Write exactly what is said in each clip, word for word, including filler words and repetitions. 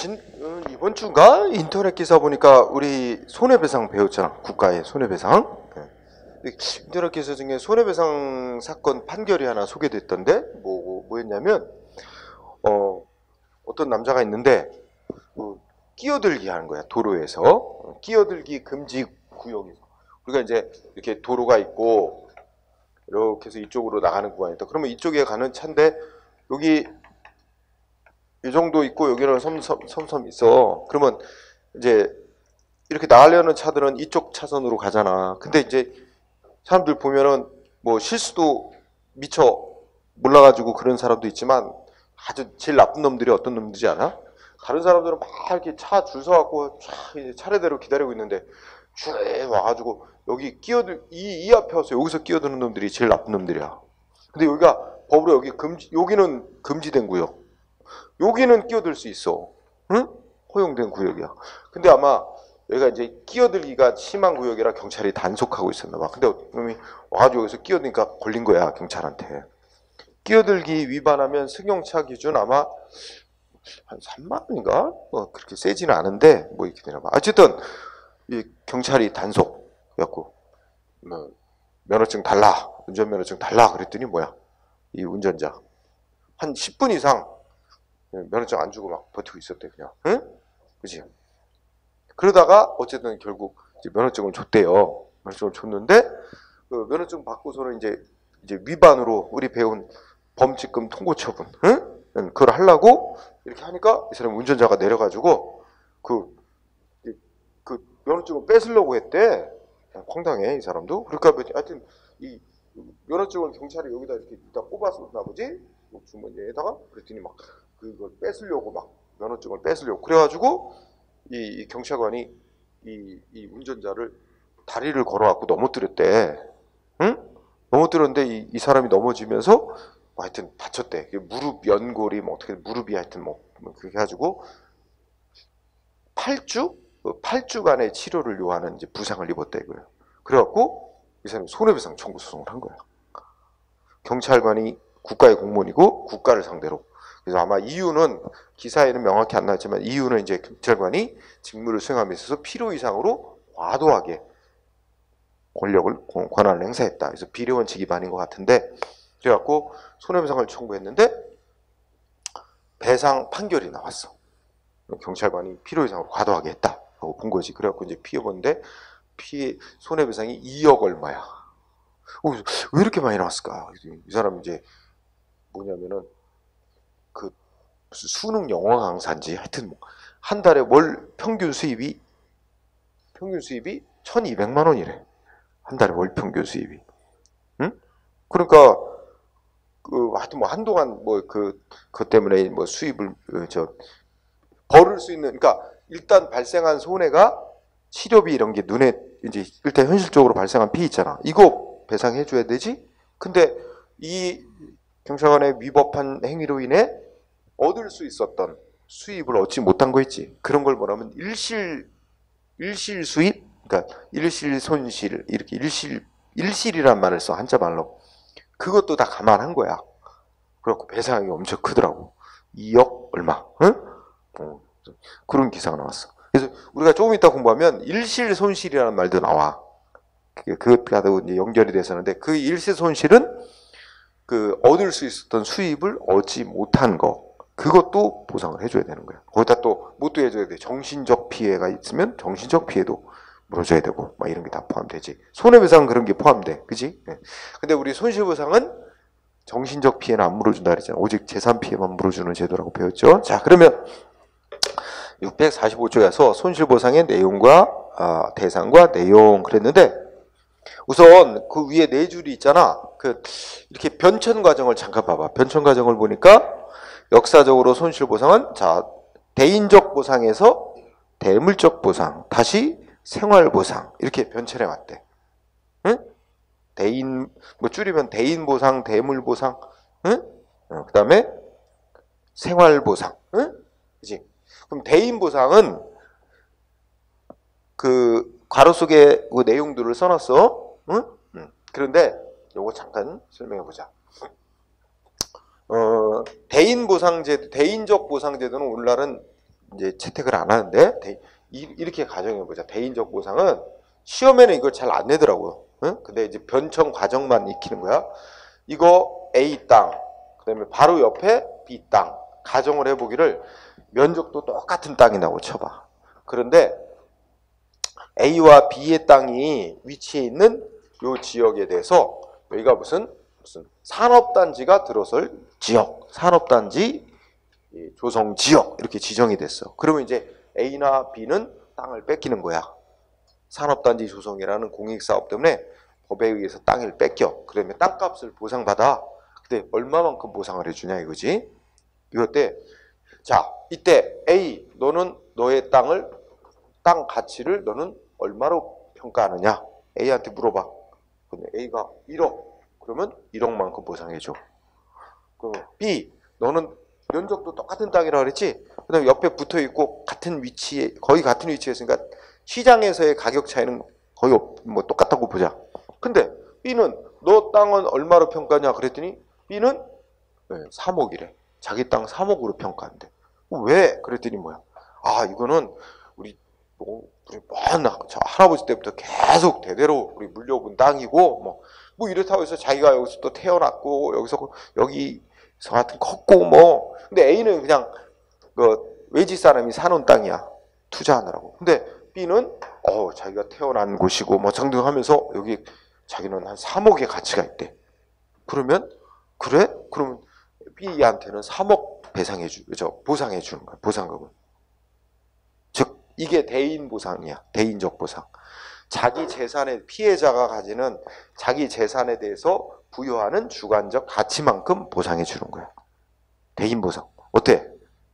진, 어, 이번 주인가 인터넷 기사 보니까 우리 손해배상 배웠잖아. 국가의 손해배상. 네. 인터넷 기사 중에 손해배상 사건 판결이 하나 소개됐던데 뭐 뭐였냐면 어 어떤 남자가 있는데 그 끼어들기 하는 거야. 도로에서 어, 끼어들기 금지 구역에서 우리가 이제 이렇게 도로가 있고 이렇게 해서 이쪽으로 나가는 구간이 있다. 그러면 이쪽에 가는 차인데 여기 이 정도 있고 여기는 섬섬, 섬섬 있어. 그러면 이제 이렇게 나가려는 차들은 이쪽 차선으로 가잖아. 근데 이제 사람들 보면은 뭐 실수도 미처 몰라가지고 그런 사람도 있지만 아주 제일 나쁜 놈들이 어떤 놈들이지 않아? 다른 사람들은 막 이렇게 차 줄 서갖고 촤 차례대로 기다리고 있는데 쭉 와가지고 여기 끼어들 이, 이 앞에 와서 여기서 끼어드는 놈들이 제일 나쁜 놈들이야. 근데 여기가 법으로 여기 금지 여기는 금지된 구역. 여기는 끼어들 수 있어. 응? 허용된 구역이야. 근데 아마 여기가 이제 끼어들기가 심한 구역이라 경찰이 단속하고 있었나 봐. 근데 놈이 와가지고 여기서 끼어드니까 걸린 거야, 경찰한테. 끼어들기 위반하면 승용차 기준 아마 한 삼만 원인가? 뭐 그렇게 세지는 않은데 뭐 이렇게 되나 봐. 어쨌든 이 경찰이 단속 해갖고 뭐 면허증 달라, 운전면허증 달라 그랬더니 뭐야? 이 운전자 한 십 분 이상 면허증 안 주고 막 버티고 있었대 그냥. 응? 그지? 그러다가 어쨌든 결국 이제 면허증을 줬대요. 면허증을 줬는데 그 면허증 받고서는 이제 이제 위반으로 우리 배운 범칙금 통고 처분, 응? 그걸 하려고 이렇게 하니까 이 사람 운전자가 내려가지고 그, 그 면허증을 뺏으려고 했대. 황당해 이 사람도. 그러니까 하여튼 이 면허증을 경찰이 여기다 이렇게 다 뽑았었나 보지? 주머니에다가 그랬더니 막 그걸 뺏으려고 막 면허증을 뺏으려고 그래가지고 이, 이 경찰관이 이, 이 운전자를 다리를 걸어갖고 넘어뜨렸대. 응? 넘어뜨렸는데 이, 이 사람이 넘어지면서 뭐 하여튼 다쳤대. 무릎 연골이 뭐 어떻게 무릎이 하여튼 뭐, 뭐 그렇게 해가지고 팔 주 팔 주간의 치료를 요하는 이제 부상을 입었대 이거예요. 그래갖고 이 사람이 손해배상 청구 소송을 한 거야. 경찰관이 국가의 공무원이고 국가를 상대로. 그래서 아마 이유는 기사에는 명확히 안 나왔지만 이유는 이제 경찰관이 직무를 수행함에 있어서 필요 이상으로 과도하게 권력을 권한을 행사했다. 그래서 비례 원칙 위반인 것 같은데 그래갖고 손해배상을 청구했는데 배상 판결이 나왔어. 경찰관이 필요 이상으로 과도하게 했다라고 본 거지. 그래갖고 이제 피해 본데 피해 손해배상이 이억 얼마야. 어, 왜 이렇게 많이 나왔을까? 이 사람 이제 뭐냐면은 그 무슨 수능 영어 강사인지 하여튼 뭐 한 달에 월 평균 수입이 평균 수입이 천이백만 원이래. 한 달에 월 평균 수입이. 응? 그러니까 그 하여튼 뭐 한동안 뭐 그 그것 때문에 뭐 수입을 저 벌을 수 있는 그러니까 일단 발생한 손해가 치료비 이런 게 눈에 이제 일단 현실적으로 발생한 피해 있잖아. 이거 배상해 줘야 되지? 근데 이 경찰관의 위법한 행위로 인해 얻을 수 있었던 수입을 얻지 못한 거 있지. 그런 걸 뭐냐면 일실 일실 수입, 그러니까 일실 손실 이렇게 일실 일실이란 말을 써 한자 말로. 그것도 다 감안한 거야. 그래갖고 배상이 엄청 크더라고. 이억 얼마. 응? 어, 그런 기사가 나왔어. 그래서 우리가 조금 이따 공부하면 일실 손실이라는 말도 나와. 그것과도 이제 연결이 돼서는데 그 일실 손실은 그 얻을 수 있었던 수입을 얻지 못한 거. 그것도 보상을 해줘야 되는 거야. 거기다 또 뭣도 해줘야 돼. 정신적 피해가 있으면 정신적 피해도 물어줘야 되고 막 이런 게 다 포함되지. 손해배상은 그런 게 포함돼. 그지? 네. 근데 우리 손실보상은 정신적 피해는 안 물어준다 그랬잖아. 오직 재산 피해만 물어주는 제도라고 배웠죠. 자, 그러면 육백사십오 조에서 손실보상의 내용과 어, 대상과 내용 그랬는데 우선 그 위에 네 줄이 있잖아. 그 이렇게 변천 과정을 잠깐 봐봐. 변천 과정을 보니까 역사적으로 손실보상은 자 대인적 보상에서 대물적 보상, 다시 생활보상 이렇게 변천해 왔대. 응? 대인 뭐 줄이면 대인보상, 대물보상, 응? 어, 그다음에 생활보상, 응? 그지? 그럼 대인보상은 그 괄호 속에 그 내용들을 써놨어. 응? 응. 그런데 요거 잠깐 설명해 보자. 어, 대인보상제, 대인적 보상제도는 오늘날은 이제 채택을 안 하는데 대, 이, 이렇게 가정해 보자. 대인적 보상은 시험에는 이걸 잘 안 내더라고요. 응? 근데 이제 변청 과정만 익히는 거야. 이거 A 땅, 그다음에 바로 옆에 B 땅 가정을 해보기를 면적도 똑같은 땅이라고 쳐봐. 그런데 A와 B의 땅이 위치해 있는 이 지역에 대해서 여기가 무슨 무슨 산업단지가 들어설 지역, 산업단지 조성 지역 이렇게 지정이 됐어. 그러면 이제 A나 B는 땅을 뺏기는 거야. 산업단지 조성이라는 공익사업 때문에 법에 의해서 땅을 뺏겨. 그러면 땅값을 보상받아. 근데 얼마만큼 보상을 해주냐 이거지. 이럴 때, 자 이때 A 너는 너의 땅을 땅 가치를 너는 얼마로 평가하느냐? A한테 물어봐. 근데 A가 일억. 그러면 일억만큼 보상해줘. 그럼 B 너는 면적도 똑같은 땅이라 그랬지? 그 다음에 옆에 붙어 있고 같은 위치에 거의 같은 위치에 있으니까 시장에서의 가격 차이는 거의 뭐 똑같다고 보자. 근데 B는 너 땅은 얼마로 평가냐 그랬더니 B는 삼억이래. 자기 땅 삼억으로 평가한대. 왜? 그랬더니 뭐야? 아 이거는 우리 뭐 우리 먼 할아버지 때부터 계속 대대로 우리 물려본 땅이고 뭐, 뭐 이렇다고 해서 자기가 여기서 또 태어났고 여기서 여기서 하여튼 컸고 뭐 근데 A는 그냥 그 외지 사람이 사놓은 땅이야. 투자하느라고. 근데 B는 어 자기가 태어난 곳이고 뭐 등등하면서 여기 자기는 한 삼억의 가치가 있대. 그러면 그래? 그러면 B한테는 삼억 배상해 주, 저 보상해 주는 거야. 보상금을. 즉 이게 대인 보상이야. 대인적 보상. 자기 재산의 피해자가 가지는 자기 재산에 대해서 부여하는 주관적 가치만큼 보상해 주는 거야. 대인 보상. 어때?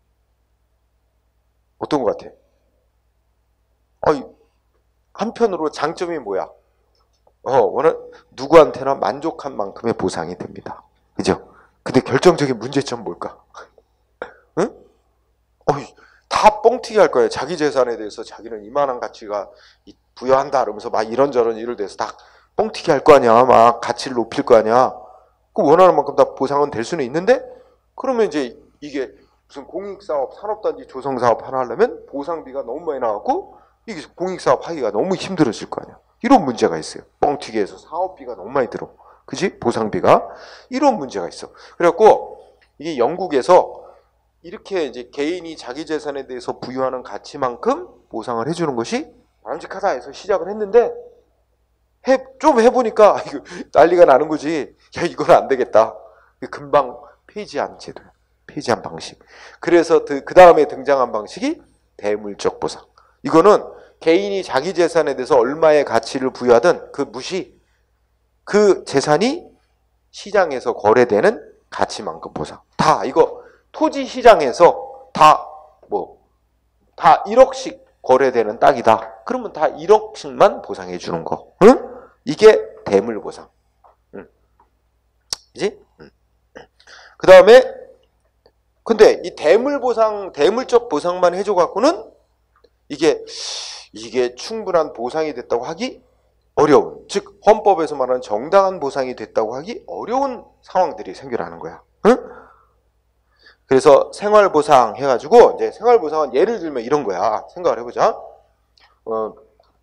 어떤 것 같아? 어, 한편으로 장점이 뭐야? 어, 워낙 누구한테나 만족한 만큼의 보상이 됩니다. 그죠? 근데 결정적인 문제점 뭘까? 응? 어, 다 뻥튀기 할 거예요. 자기 재산에 대해서 자기는 이만한 가치가 부여한다 그러면서 막 이런저런 일을 대해서 다 뻥튀기 할 거 아니야. 막 가치를 높일 거 아니야. 그 원하는 만큼 다 보상은 될 수는 있는데 그러면 이제 이게 무슨 공익사업, 산업단지 조성사업 하나 하려면 보상비가 너무 많이 나왔고 이게 공익사업 하기가 너무 힘들어질 거 아니야. 이런 문제가 있어요. 뻥튀기해서 사업비가 너무 많이 들어. 그지? 보상비가. 이런 문제가 있어. 그래갖고 이게 영국에서 이렇게 이제 개인이 자기 재산에 대해서 부여하는 가치만큼 보상을 해주는 것이 바람직하다 해서 시작을 했는데 해, 좀 해보니까 이거 난리가 나는 거지. 야 이건 안 되겠다. 금방 폐지한 제도야. 폐지한 방식. 그래서 그 다음에 등장한 방식이 대물적 보상. 이거는 개인이 자기 재산에 대해서 얼마의 가치를 부여하든 그 무시, 그 재산이 시장에서 거래되는 가치만큼 보상. 다 이거 토지 시장에서 다 뭐 다 일억씩 거래되는 땅이다. 그러면 다 일억씩만 보상해 주는 거. 응? 이게 대물 보상. 응. 그지? 응. 그 다음에 근데 이 대물 보상, 대물적 보상만 해줘 갖고는 이게 이게 충분한 보상이 됐다고 하기 어려운, 즉 헌법에서 말하는 정당한 보상이 됐다고 하기 어려운 상황들이 생겨나는 거야. 응? 그래서 생활보상 해가지고 이제 생활보상은 예를 들면 이런 거야. 생각을 해보자. 어,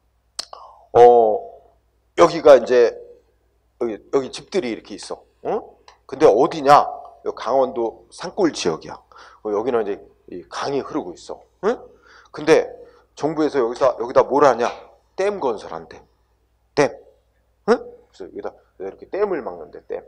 어 여기가 이제 여기, 여기 집들이 이렇게 있어. 응? 근데 어디냐? 여기 강원도 산골 지역이야. 어, 여기는 이제 이 강이 흐르고 있어. 응? 근데 정부에서 여기서 여기다 뭘 하냐? 댐 건설한대. 댐. 응? 그래서 여기다 이렇게 댐을 막는데 댐.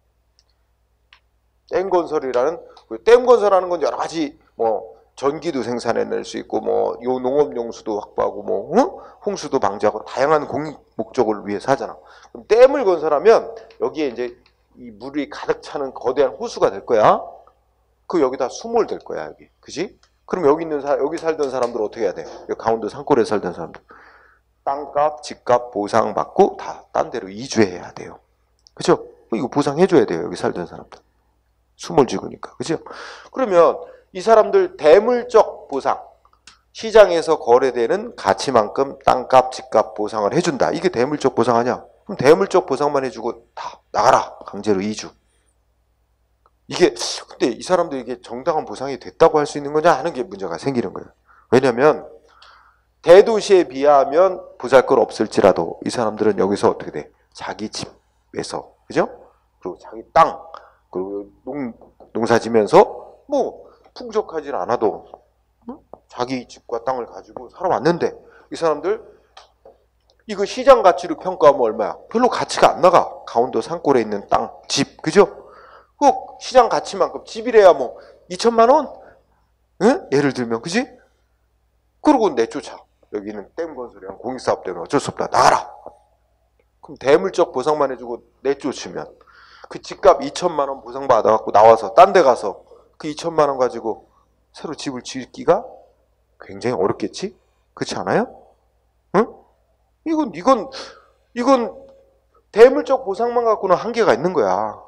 댐 건설이라는 댐 건설하는 건 여러 가지 뭐 전기도 생산해낼 수 있고 뭐 요 농업 용수도 확보하고 뭐 응? 홍수도 방지하고 다양한 공익 목적을 위해서 하잖아. 그럼 댐을 건설하면 여기에 이제 이 물이 가득 차는 거대한 호수가 될 거야. 그 여기다 수몰 될 거야 여기. 그지? 그럼 여기 있는 사 여기 살던 사람들 어떻게 해야 돼? 여기 강원도 산골에 살던 사람들 땅값, 집값 보상받고 다 딴 데로 이주해야 돼요. 그죠? 이거 보상해줘야 돼요. 여기 살던 사람들. 숨을 죽으니까. 그죠? 그러면 이 사람들 대물적 보상, 시장에서 거래되는 가치만큼 땅값, 집값 보상을 해준다. 이게 대물적 보상 아니야? 그럼 대물적 보상만 해주고 다 나가라. 강제로 이주. 이게 근데 이 사람들이 이게 정당한 보상이 됐다고 할 수 있는 거냐 하는 게 문제가 생기는 거예요. 왜냐하면 대도시에 비하면 보잘것 없을지라도 이 사람들은 여기서 어떻게 돼? 자기 집에서, 그죠? 그리고 자기 땅, 그리고 농, 농사지면서 뭐 풍족하진 않아도 응? 자기 집과 땅을 가지고 살아왔는데 이 사람들 이거 시장 가치로 평가하면 얼마야? 별로 가치가 안 나가. 강원도 산골에 있는 땅, 집, 그죠? 꼭 시장 가치만큼 집이래야 뭐 이천만 원? 응? 예를 들면, 그지? 그러고 내쫓아. 여기는 댐 건설이랑 공익사업 때문에 어쩔 수 없다. 나가라. 그럼 대물적 보상만 해주고 내쫓으면 그 집값 이천만 원 보상받아갖고 나와서 딴 데 가서 그 이천만 원 가지고 새로 집을 짓기가 굉장히 어렵겠지? 그렇지 않아요? 응? 이건, 이건, 이건 대물적 보상만 갖고는 한계가 있는 거야.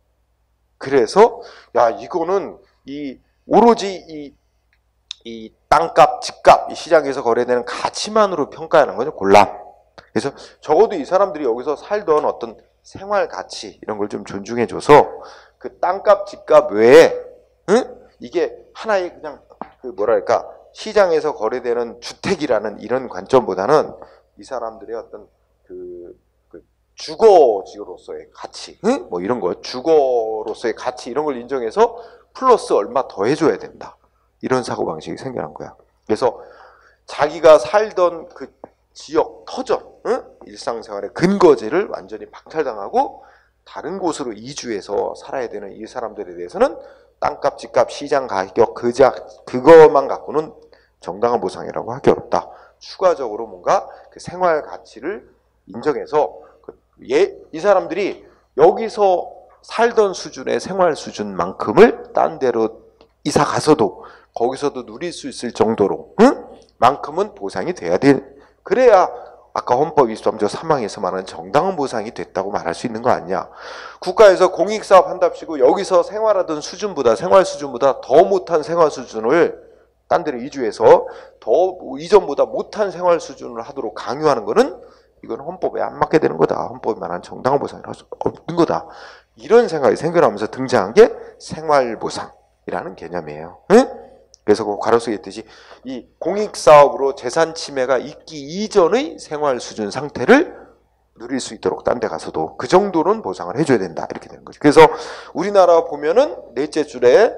그래서, 야, 이거는 이, 오로지 이, 이 땅값, 집값, 이 시장에서 거래되는 가치만으로 평가하는 거죠. 곤란. 그래서 적어도 이 사람들이 여기서 살던 어떤 생활 가치, 이런 걸 좀 존중해줘서 그 땅값, 집값 외에, 응? 이게 하나의 그냥, 그 뭐랄까, 시장에서 거래되는 주택이라는 이런 관점보다는 이 사람들의 어떤 그, 그 주거지로서의 가치, 응? 뭐 이런 거, 주거로서의 가치 이런 걸 인정해서 플러스 얼마 더 해줘야 된다. 이런 사고방식이 생겨난 거야. 그래서 자기가 살던 그 지역, 터전, 응? 일상생활의 근거지를 완전히 박탈당하고 다른 곳으로 이주해서 살아야 되는 이 사람들에 대해서는 땅값, 집값, 시장 가격, 그자, 그것만 갖고는 정당한 보상이라고 하기 어렵다. 추가적으로 뭔가 그 생활 가치를 인정해서 예, 이 사람들이 여기서 살던 수준의 생활 수준만큼을 딴 데로 이사 가서도 거기서도 누릴 수 있을 정도로 응? 만큼은 보상이 돼야 돼. 그래야 아까 헌법 이십삼 조 삼 항에서 말하는 정당한 보상이 됐다고 말할 수 있는 거 아니냐. 국가에서 공익사업 한답시고 여기서 생활하던 수준보다 생활 수준보다 더 못한 생활 수준을 딴 데로 이주해서 더 이전보다 못한 생활 수준을 하도록 강요하는 거는 이건 헌법에 안 맞게 되는 거다. 헌법이 말하는 정당한 보상을 할 수 없는 거다. 이런 생각이 생겨나면서 등장한 게 생활보상이라는 개념이에요. 응? 그래서 그 괄호 속에 있듯이 이 공익사업으로 재산 침해가 있기 이전의 생활 수준 상태를 누릴 수 있도록 딴 데 가서도 그 정도는 보상을 해줘야 된다. 이렇게 되는 거죠. 그래서 우리나라 보면은 넷째 줄에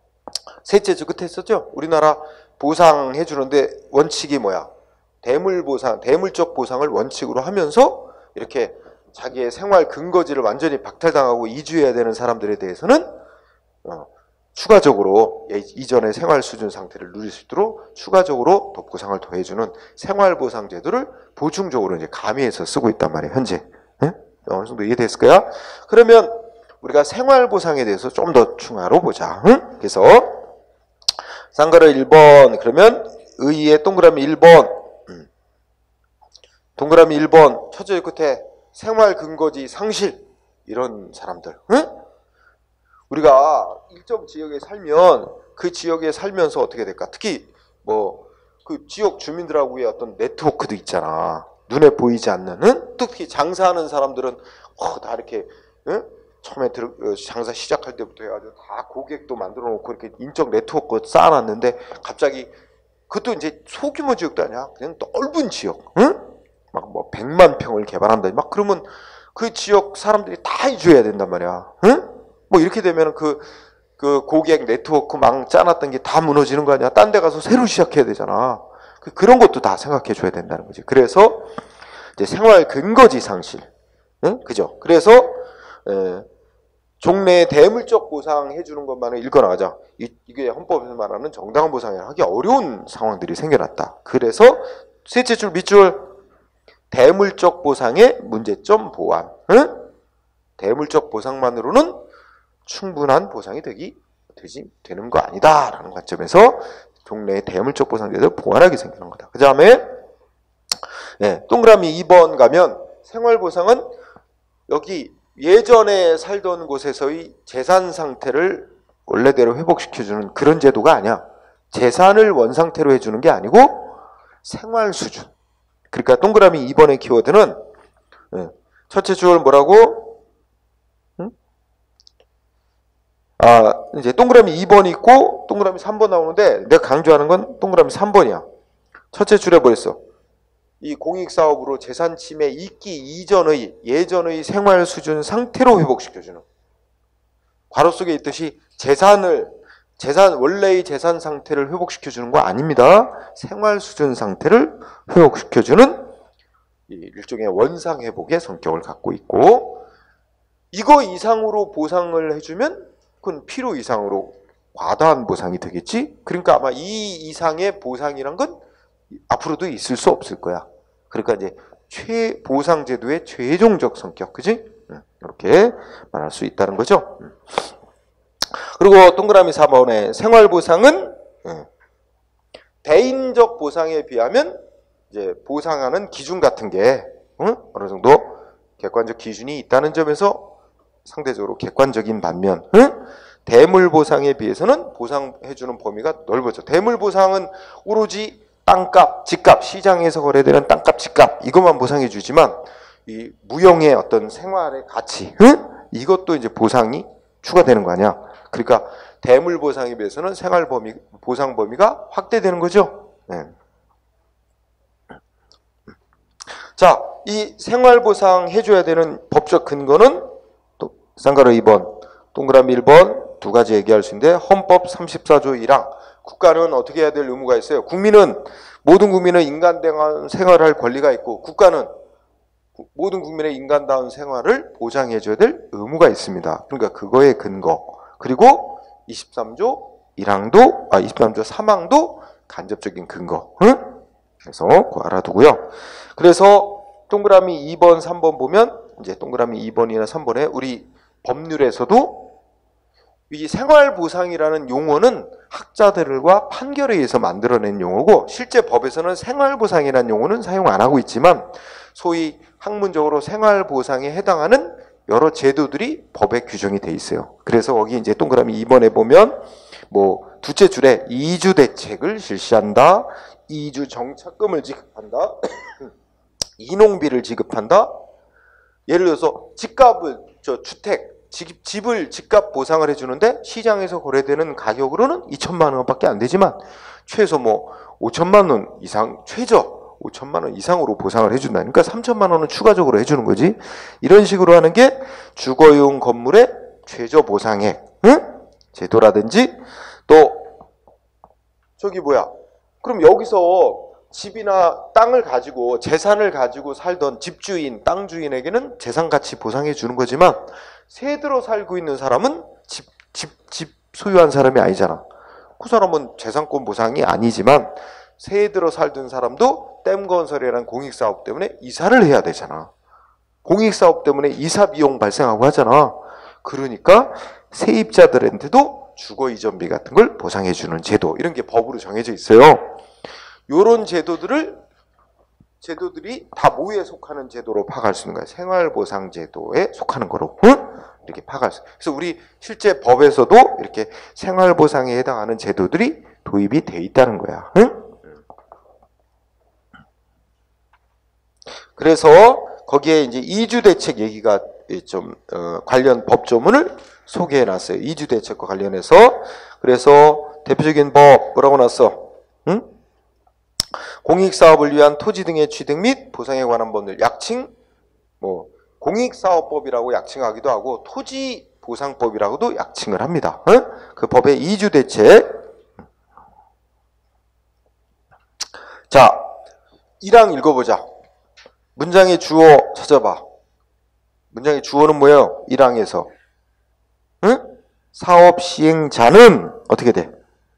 셋째 줄 끝에 있었죠. 우리나라 보상해 주는데 원칙이 뭐야? 대물 보상, 대물적 보상을 원칙으로 하면서 이렇게 자기의 생활 근거지를 완전히 박탈당하고 이주해야 되는 사람들에 대해서는 어, 추가적으로 이전의 생활 수준 상태를 누릴 수 있도록 추가적으로 더 보상을 더해주는 생활보상 제도를 보충적으로 이제 가미해서 쓰고 있단 말이에요. 현재. 네? 어느 정도 이해됐을까요? 그러면 우리가 생활보상에 대해서 좀 더 충하로 보자. 응? 그래서 쌍가루 일 번 그러면 의의 동그라미 일 번 음. 동그라미 일 번 첫째 끝에 생활 근거지 상실 이런 사람들. 응? 우리가 일정 지역에 살면 그 지역에 살면서 어떻게 될까? 특히 뭐 그 지역 주민들하고의 어떤 네트워크도 있잖아. 눈에 보이지 않는. 응? 특히 장사하는 사람들은 어, 다 이렇게 응? 처음에 들, 장사 시작할 때부터 해가지고 다 고객도 만들어 놓고 이렇게 인적 네트워크 쌓아놨는데 갑자기 그것도 이제 소규모 지역도 아니야. 그냥 넓은 지역. 응? 막 뭐 백만 평을 개발한다. 막 그러면 그 지역 사람들이 다 이주해야 된단 말이야. 응? 뭐 이렇게 되면 그, 그 고객 네트워크 망 짜놨던 게 다 무너지는 거 아니야. 딴 데 가서 새로 시작해야 되잖아. 그, 그런 것도 다 생각해 줘야 된다는 거지. 그래서 이제 생활 근거지 상실. 응? 그죠? 그래서, 에, 종래의 대물적 보상해 주는 것만을 읽어나가자. 이, 이게 헌법에서 말하는 정당한 보상을 하기 어려운 상황들이 생겨났다. 그래서 셋째 줄 밑줄 대물적 보상의 문제점 보완. 응? 대물적 보상만으로는 충분한 보상이 되기 되지 되는 거 아니다라는 관점에서 종래의 대물적 보상제도를 보완하게 생기는 거다. 그 다음에 네, 동그라미 이 번 가면 생활보상은 여기 예전에 살던 곳에서의 재산 상태를 원래대로 회복시켜주는 그런 제도가 아니야. 재산을 원상태로 해주는 게 아니고 생활 수준. 그러니까 동그라미 이 번의 키워드는 네, 첫째 줄 뭐라고? 응? 아, 이제 동그라미 이 번 있고 동그라미 삼 번 나오는데 내가 강조하는 건 동그라미 삼 번이야. 첫째 줄에 뭐랬어? 이 공익사업으로 재산 침해 있기 이전의 예전의 생활 수준 상태로 회복시켜주는. 괄호 속에 있듯이 재산을 재산 원래의 재산 상태를 회복시켜주는 거 아닙니다. 생활 수준 상태를 회복시켜주는 일종의 원상 회복의 성격을 갖고 있고, 이거 이상으로 보상을 해주면 그건 필요 이상으로 과다한 보상이 되겠지. 그러니까 아마 이 이상의 보상이란 건 앞으로도 있을 수 없을 거야. 그러니까 이제 최 보상제도의 최종적 성격, 그지? 이렇게 말할 수 있다는 거죠. 그리고 동그라미 사 번에 생활보상은 대인적 보상에 비하면 이제 보상하는 기준 같은 게 어느 정도 객관적 기준이 있다는 점에서 상대적으로 객관적인 반면 대물보상에 비해서는 보상해주는 범위가 넓어져. 대물보상은 오로지 땅값, 집값, 시장에서 거래되는 땅값, 집값 이것만 보상해 주지만 이 무형의 어떤 생활의 가치, 응? 이것도 이제 보상이 추가되는 거 아니야. 그러니까 대물 보상에 비해서는 생활 범위, 보상 범위가 확대되는 거죠. 네. 자, 이 생활 보상 해줘야 되는 법적 근거는 또 쌍가루 이 번, 동그라미 일 번 두 가지 얘기할 수 있는데 헌법 삼십사 조 일 항. 국가는 어떻게 해야 될 의무가 있어요? 국민은 모든 국민은 인간다운 생활할 권리가 있고 국가는 모든 국민의 인간다운 생활을 보장해줘야 될 의무가 있습니다. 그러니까 그거의 근거. 그리고 이십삼 조 일 항도 아 이십삼 조 삼 항도 간접적인 근거. 응? 그래서 그거 알아두고요. 그래서 동그라미 이 번, 삼 번 보면 이제 동그라미 이 번이나 삼 번에 우리 법률에서도 이 생활보상이라는 용어는 학자들과 판결에 의해서 만들어낸 용어고 실제 법에서는 생활보상이라는 용어는 사용 안 하고 있지만 소위 학문적으로 생활보상에 해당하는 여러 제도들이 법에 규정이 돼 있어요. 그래서 거기 이제 동그라미 이 번에 보면 뭐 두째 줄에 이주 대책을 실시한다, 이주 정착금을 지급한다, 인용비를 지급한다. 예를 들어서 집값을 저 주택 집, 집을 집값 보상을 해주는데 시장에서 거래되는 가격으로는 이천만 원밖에 안 되지만 최소 뭐 오천만 원 이상, 최저 오천만 원 이상으로 보상을 해준다. 그러니까 삼천만 원은 추가적으로 해주는 거지. 이런 식으로 하는 게 주거용 건물의 최저 보상액, 응? 제도라든지 또 저기 뭐야? 그럼 여기서 집이나 땅을 가지고 재산을 가지고 살던 집주인, 땅 주인에게는 재산 가치 보상해 주는 거지만 새 들어 살고 있는 사람은 집, 집, 집 소유한 사람이 아니잖아. 그 사람은 재산권 보상이 아니지만 새 들어 살던 사람도 댐건설이라는 공익사업 때문에 이사를 해야 되잖아. 공익사업 때문에 이사 비용 발생하고 하잖아. 그러니까 세입자들한테도 주거 이전비 같은 걸 보상해 주는 제도, 이런 게 법으로 정해져 있어요. 요런 제도들을 제도들이 다 뭐에 속하는 제도로 파악할 수 있는 거야? 생활보상제도에 속하는 거로 응? 이렇게 파악할 수. 그래서 우리 실제 법에서도 이렇게 생활보상에 해당하는 제도들이 도입이 돼 있다는 거야. 응? 그래서 거기에 이제 이주대책 얘기가 좀 어, 관련 법조문을 소개해 놨어요. 이주대책과 관련해서. 그래서 대표적인 법 뭐라고 놨어? 응? 공익사업을 위한 토지 등의 취득 및 보상에 관한 법률, 약칭 뭐 공익사업법이라고 약칭하기도 하고 토지보상법이라고도 약칭을 합니다. 응? 그 법의 이주대책. 자, 일 항 읽어보자. 문장의 주어 찾아봐. 문장의 주어는 뭐예요? 일 항에서 응? 사업 시행자는 어떻게 돼?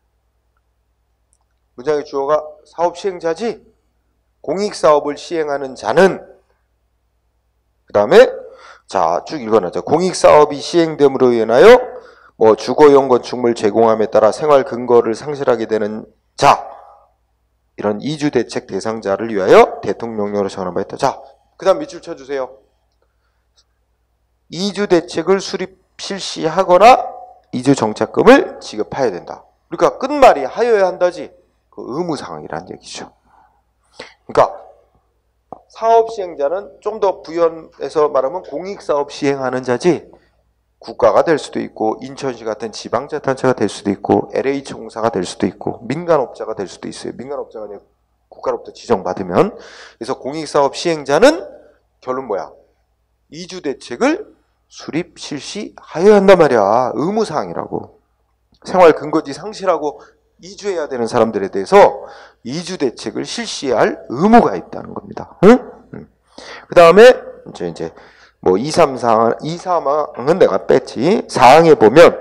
문장의 주어가 사업 시행자지. 공익사업을 시행하는 자는, 그 다음에 자 쭉 읽어놔자. 공익사업이 시행됨으로 인하여 뭐 주거용 건축물 제공함에 따라 생활 근거를 상실하게 되는 자, 이런 이주대책 대상자를 위하여 대통령령으로 정한 바 있다. 자, 그 다음 밑줄 쳐주세요. 이주대책을 수립 실시하거나 이주정착금을 지급해야 된다. 그러니까 끝말이 하여야 한다지. 그 의무사항이라는 얘기죠. 그러니까 사업 시행자는 좀 더 부연해서 말하면 공익사업 시행하는 자지, 국가가 될 수도 있고 인천시 같은 지방자치단체가 될 수도 있고 엘에이치 공사가 될 수도 있고 민간업자가 될 수도 있어요. 민간업자가 아니라 국가로부터 지정받으면. 그래서 공익사업 시행자는 결론 뭐야? 이주 대책을 수립 실시하여야 한단 말이야. 의무사항이라고. 생활 근거지 상실하고 이주해야 되는 사람들에 대해서 이주 대책을 실시할 의무가 있다는 겁니다. 응? 응. 그 다음에 이제 이제 뭐 이, 삼 사항, 이, 사항은 내가 뺐지. 사항에 보면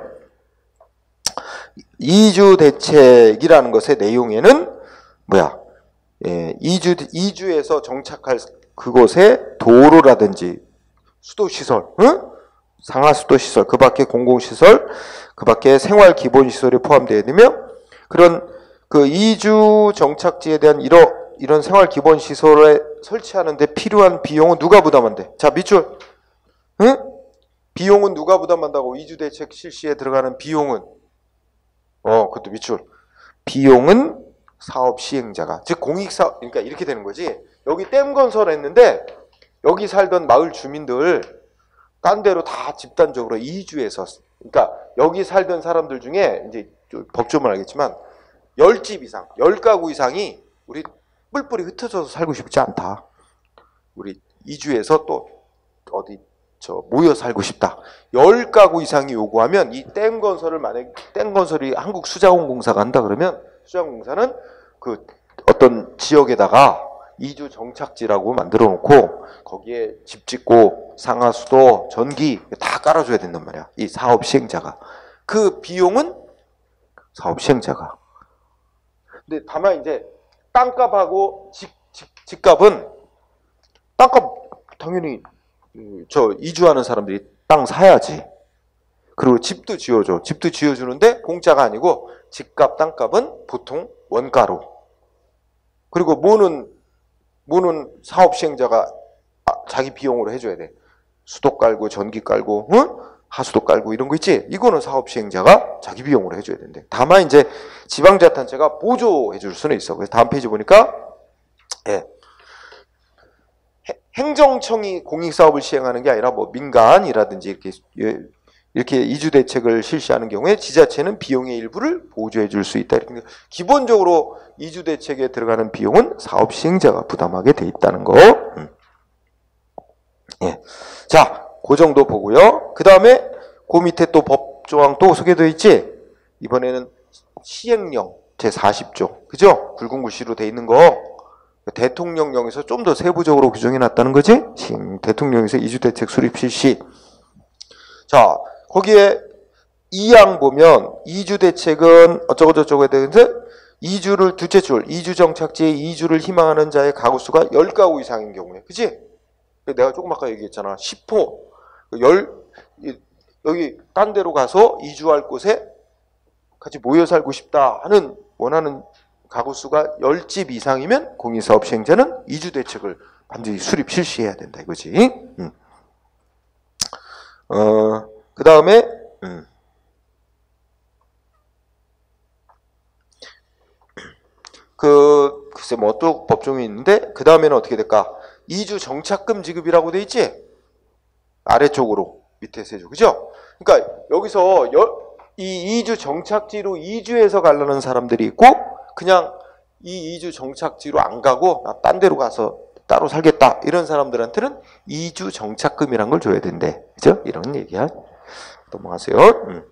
이주 대책이라는 것의 내용에는 뭐야? 예, 이주 이주에서 정착할 그곳에 도로라든지 수도시설, 응? 상하수도시설, 그 밖에 공공시설, 그 밖에 생활기본시설이 포함되어야 되며, 그런 그 이주 정착지에 대한 이런, 이런 생활기본시설에 설치하는 데 필요한 비용은 누가 부담한대? 자, 밑줄. 응? 비용은 누가 부담한다고? 이주대책 실시에 들어가는 비용은? 어, 그것도 밑줄. 비용은 사업 시행자가. 즉, 공익사업, 그러니까 이렇게 되는 거지. 여기 댐 건설했는데, 여기 살던 마을 주민들, 딴 데로 다 집단적으로 이주해서, 그러니까 여기 살던 사람들 중에, 이제 법조문 알겠지만, 열 집 이상, 열 가구 이상이 우리 뿔뿔이 흩어져서 살고 싶지 않다. 우리 이주해서 또 어디 저 모여 살고 싶다. 열 가구 이상이 요구하면 이 댐 건설을 만약 댐 건설이 한국 수자원공사가 한다 그러면 수자원공사는 그 어떤 지역에다가 이주 정착지라고 만들어 놓고 거기에 집 짓고 상하수도, 전기 다 깔아줘야 된단 말이야. 이 사업 시행자가. 그 비용은 사업 시행자가. 근데 다만 이제 땅값하고 집, 집, 집값은 땅값 당연히 저 이주하는 사람들이 땅 사야지. 그리고 집도 지어줘. 집도 지어주는데 공짜가 아니고 집값, 땅값은 보통 원가로. 그리고 뭐는 뭐는 사업 시행자가 자기 비용으로 해줘야 돼. 수도 깔고 전기 깔고 응? 하수도 깔고 이런 거 있지? 이거는 사업 시행자가 자기 비용으로 해줘야 된대. 다만 이제 지방자치단체가 보조해 줄 수는 있어. 그래서 다음 페이지 보니까 예. 행정청이 공익사업을 시행하는 게 아니라 뭐 민간이라든지 이렇게 이렇게 이주 대책을 실시하는 경우에 지자체는 비용의 일부를 보조해 줄 수 있다. 이렇게 기본적으로 이주 대책에 들어가는 비용은 사업 시행자가 부담하게 돼 있다는 거. 음. 예. 자, 그 정도 보고요. 그 다음에 그 밑에 또 법조항 또 소개되어 있지. 이번에는 시행령 제사십 조, 그죠? 굵은 글씨로 돼 있는 거. 대통령령에서 좀 더 세부적으로 규정해 놨다는 거지? 대통령에서 이주대책 수립 실시. 자, 거기에 이 항 보면 이주대책은 어쩌고저쩌고에 대해서 이주를 두째 줄, 이주정착지에 이주를 희망하는 자의 가구수가 열 가구 이상인 경우에, 그치? 내가 조금 아까 얘기했잖아. 십 호, 열, 여기 딴 데로 가서 이주할 곳에 같이 모여 살고 싶다 하는 원하는 가구수가 열 집 이상이면 공익사업 시행자는 이주 대책을 반드시 수립 실시해야 된다 이거지. 음. 어, 그 다음에 음. 그 글쎄 뭐 또 법조문이 있는데 그 다음에는 어떻게 될까? 이주 정착금 지급이라고 돼 있지? 아래쪽으로 밑에 세 줄, 그죠? 그러니까 여기서 여, 이 이주 정착지로 이주해서 가려는 사람들이 있고 그냥 이 이주 정착지로 안 가고 나 딴 데로 가서 따로 살겠다 이런 사람들한테는 이주 정착금이란 걸 줘야 된대. 그죠? 이런 얘기야. 넘어가세요. 음.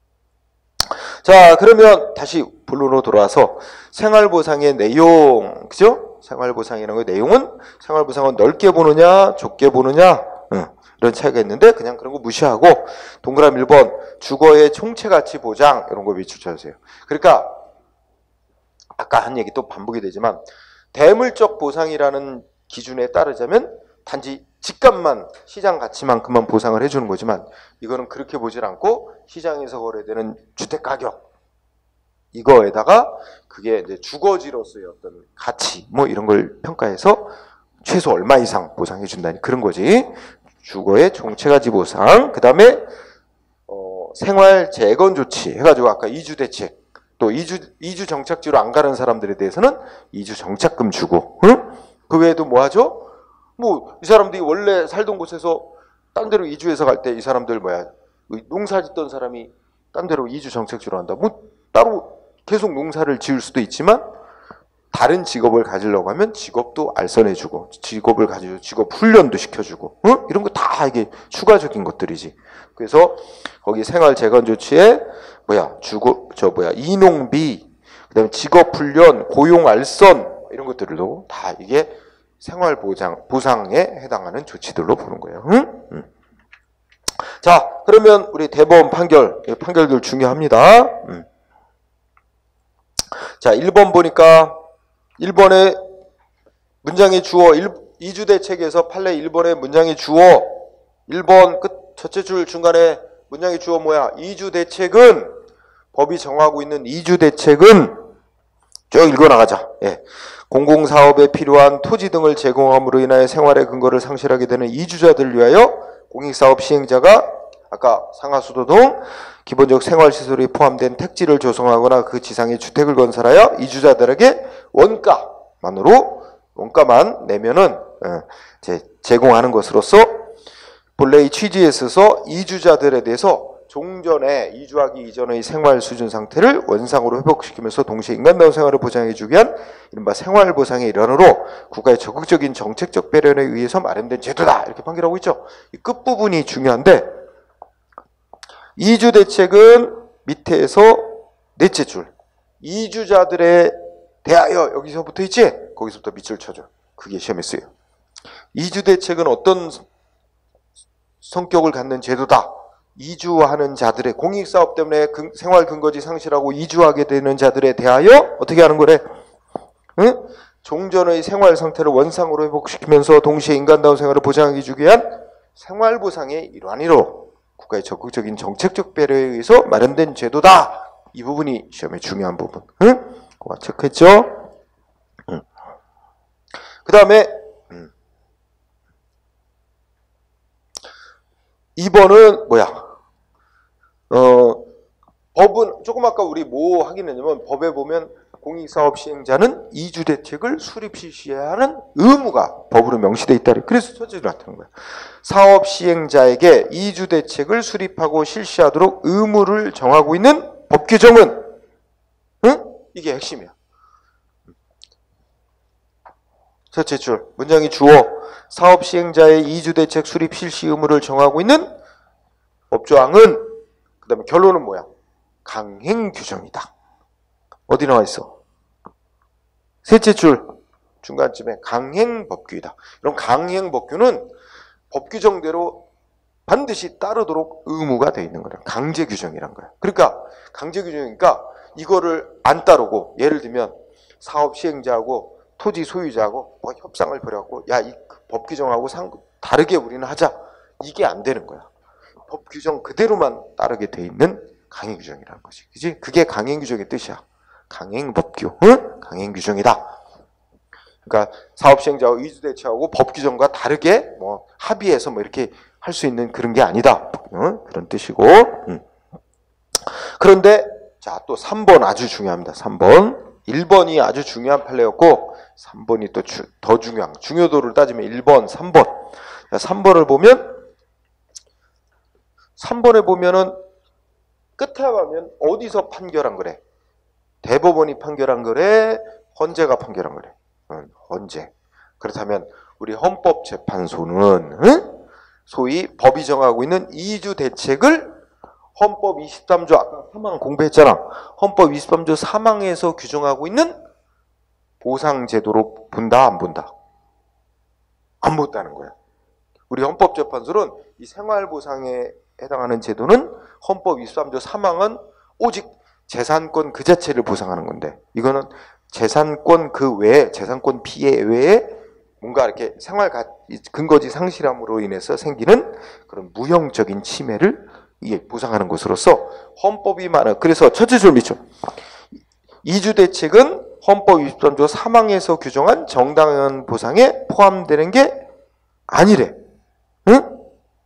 자, 그러면 다시 본론으로 돌아와서 생활보상의 내용, 그죠? 생활보상이라는 거 내용은 생활보상은 넓게 보느냐 좁게 보느냐 음, 이런 차이가 있는데 그냥 그런 거 무시하고 동그라미 일 번 주거의 총체가치 보장 이런 거 밑줄 쳐주세요. 그러니까 아까 한 얘기 또 반복이 되지만 대물적 보상이라는 기준에 따르자면 단지 집값만 시장 가치만큼만 보상을 해주는 거지만 이거는 그렇게 보질 않고 시장에서 거래되는 주택 가격 이거에다가 그게 이제 주거지로서의 어떤 가치 뭐 이런 걸 평가해서 최소 얼마 이상 보상해 준다는 그런 거지. 주거의 총체가치 보상, 그 다음에 어, 생활 재건 조치 해가지고 아까 이주 대책 또 이주, 이주 정착지로 안 가는 사람들에 대해서는 이주 정착금 주고, 응? 그 외에도 뭐 하죠? 뭐, 이 사람들이 원래 살던 곳에서 딴 데로 이주해서 갈 때 이 사람들 뭐야, 농사 짓던 사람이 딴 데로 이주 정책주로 한다. 뭐 따로 계속 농사를 지을 수도 있지만 다른 직업을 가지려고 하면 직업도 알선해주고 직업을 가지고 직업 훈련도 시켜주고 어? 이런 거 다 이게 추가적인 것들이지. 그래서 거기 생활 재건 조치에 뭐야 주거 저 뭐야 이농비 그다음에 직업 훈련 고용 알선 이런 것들도 다 이게 생활 보장 보상에 해당하는 조치들로 보는 거예요. 응? 응. 자 그러면 우리 대법원 판결 판결들 중요합니다. 응. 자 일 번 보니까 일 번에 문장의 주어 이주 대책에서 판례 일 번에 문장의 주어 일 번 끝 첫째 줄 중간에 문장의 주어 뭐야? 이주 대책은 법이 정하고 있는 이주 대책은 쭉 읽어나가자. 예. 공공사업에 필요한 토지 등을 제공함으로 인하여 생활의 근거를 상실하게 되는 이주자들을 위하여 공익사업 시행자가 아까 상하수도 등 기본적 생활시설이 포함된 택지를 조성하거나 그 지상에 주택을 건설하여 이주자들에게 원가만으로 원가만 내면은 이제 제공하는 것으로서 본래의 취지에 있어서 이주자들에 대해서 종전에 이주하기 이전의 생활 수준 상태를 원상으로 회복시키면서 동시에 인간다운 생활을 보장해주기 위한 이른바 생활보상의 일환으로 국가의 적극적인 정책적 배려에 의해서 마련된 제도다 이렇게 판결하고 있죠. 이 끝부분이 중요한데 이주 대책은 밑에서 넷째 줄 이주자들에 대하여 여기서 붙어 있지? 거기서부터 밑줄 쳐줘. 그게 시험에 쓰여. 이주 대책은 어떤 성격을 갖는 제도다. 이주하는 자들의 공익사업 때문에 근, 생활 근거지 상실하고 이주하게 되는 자들에 대하여 어떻게 하는 거래? 응? 종전의 생활 상태를 원상으로 회복시키면서 동시에 인간다운 생활을 보장하기 주기 위한 생활보상의 일환으로 국가의 적극적인 정책적 배려에 의해서 마련된 제도다. 이 부분이 시험의 중요한 부분. 응? 그거 체크했죠? 응. 그 다음에 음. 이 번은 뭐야? 어, 법은 조금 아까 우리 뭐 하긴 했냐면 법에 보면 공익사업 시행자는 이주 대책을 수립 실시해야 하는 의무가 법으로 명시되어 있다. 그래서 첫째로 나타나는 거야. 사업 시행자에게 이주 대책을 수립하고 실시하도록 의무를 정하고 있는 법 규정은 응? 이게 핵심이야. 첫째 줄 문장이 주어 사업 시행자의 이주 대책 수립 실시 의무를 정하고 있는 법조항은 그 다음에 결론은 뭐야? 강행 규정이다. 어디 나와 있어? 셋째 줄 중간쯤에 강행 법규이다. 이런 강행 법규는 법 규정대로 반드시 따르도록 의무가 되어 있는 거야. 강제 규정이란 거야. 그러니까 강제 규정이니까 이거를 안 따르고 예를 들면 사업 시행자하고 토지 소유자하고 뭐 협상을 벌여갖고 야, 이 법 규정하고 상, 다르게 우리는 하자. 이게 안 되는 거야. 법 규정 그대로만 따르게 돼 있는 강행 규정이라는 거지. 그지? 그게 강행 규정의 뜻이야. 강행 법규, 응? 강행 규정이다. 그러니까 사업 시행자와 이주 대책하고 법 규정과 다르게 뭐 합의해서 뭐 이렇게 할 수 있는 그런 게 아니다. 응? 그런 뜻이고. 응. 그런데 자, 또 삼 번 아주 중요합니다. 삼 번. 일 번이 아주 중요한 판례였고 삼 번이 또 더 중요한 중요도를 따지면 일 번, 삼 번. 자, 삼 번을 보면 삼 번에 보면은 끝에 가면 어디서 판결한 거래? 대법원이 판결한 거래? 헌재가 판결한 거래? 응, 헌재. 그렇다면 우리 헌법재판소는 응? 소위 법이 정하고 있는 이주 대책을 헌법 이십삼 조 아까 삼 항 공부했잖아. 헌법 이십삼 조 삼 항에서 규정하고 있는 보상제도로 본다 안 본다? 안 본다는 거야. 우리 헌법재판소는 이 생활보상에 해당하는 제도는 헌법 이십삼 조 삼 항은 오직 재산권 그 자체를 보상하는 건데 이거는 재산권 그 외에 재산권 피해 외에 뭔가 이렇게 생활 근거지 상실함으로 인해서 생기는 그런 무형적인 침해를 이게 보상하는 것으로서 헌법이 많아. 그래서 첫째 줄 밑줄 이주 대책은 헌법 이십삼 조 삼 항에서 규정한 정당한 보상에 포함되는 게 아니래. 응?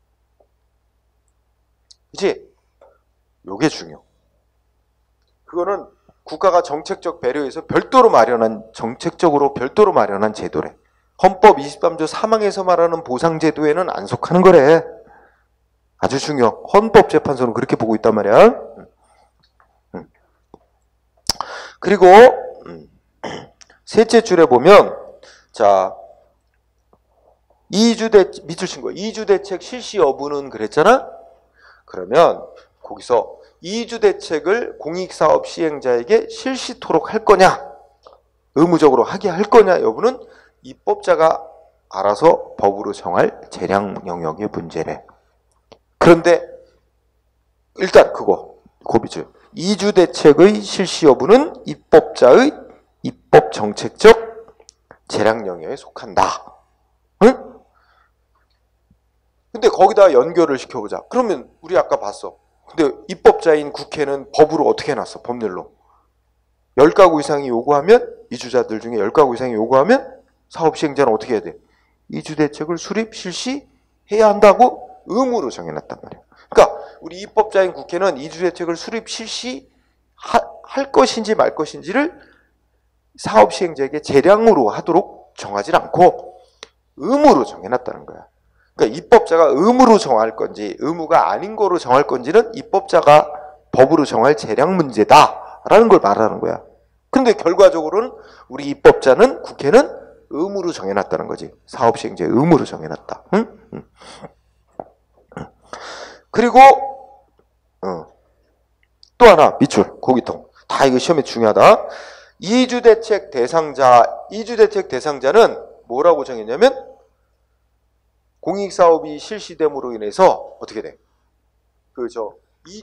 그치? 요게 중요. 그거는 국가가 정책적 배려에서 별도로 마련한 정책적으로 별도로 마련한 제도래. 헌법 이십삼 조 삼 항에서 말하는 보상제도에는 안 속하는 거래. 아주 중요. 헌법재판소는 그렇게 보고 있단 말이야. 그리고 셋째 줄에 보면 자 이주대 밑줄 친 거 이주대책 실시 여부는 그랬잖아. 그러면 거기서 이주대책을 공익사업 시행자에게 실시토록 할 거냐, 의무적으로 하게 할 거냐 여부는 입법자가 알아서 법으로 정할 재량 영역의 문제래. 그런데 일단 그거 고비줄 이주대책의 실시 여부는 입법자의 입법 정책적 재량 영역에 속한다. 응? 근데 거기다 연결을 시켜보자. 그러면 우리 아까 봤어. 근데 입법자인 국회는 법으로 어떻게 해놨어? 법률로. 열 가구 이상이 요구하면, 이주자들 중에 열 가구 이상이 요구하면 사업시행자는 어떻게 해야 돼? 이주대책을 수립, 실시해야 한다고 의무로 정해놨단 말이야. 그러니까 우리 입법자인 국회는 이주대책을 수립, 실시할 것인지 말 것인지를 사업시행자에게 재량으로 하도록 정하지 않고 의무로 정해놨다는 거야. 그러니까 입법자가 의무로 정할 건지 의무가 아닌 거로 정할 건지는 입법자가 법으로 정할 재량 문제다라는 걸 말하는 거야. 근데 결과적으로는 우리 입법자는 국회는 의무로 정해놨다는 거지. 사업시행자의 의무로 정해놨다. 응? 응. 그리고 어, 또 하나 밑줄 고기통. 다 이거 시험에 중요하다. 이주대책 대상자 이주대책 대상자는 뭐라고 정했냐면 공익사업이 실시됨으로 인해서 어떻게 돼? 그 저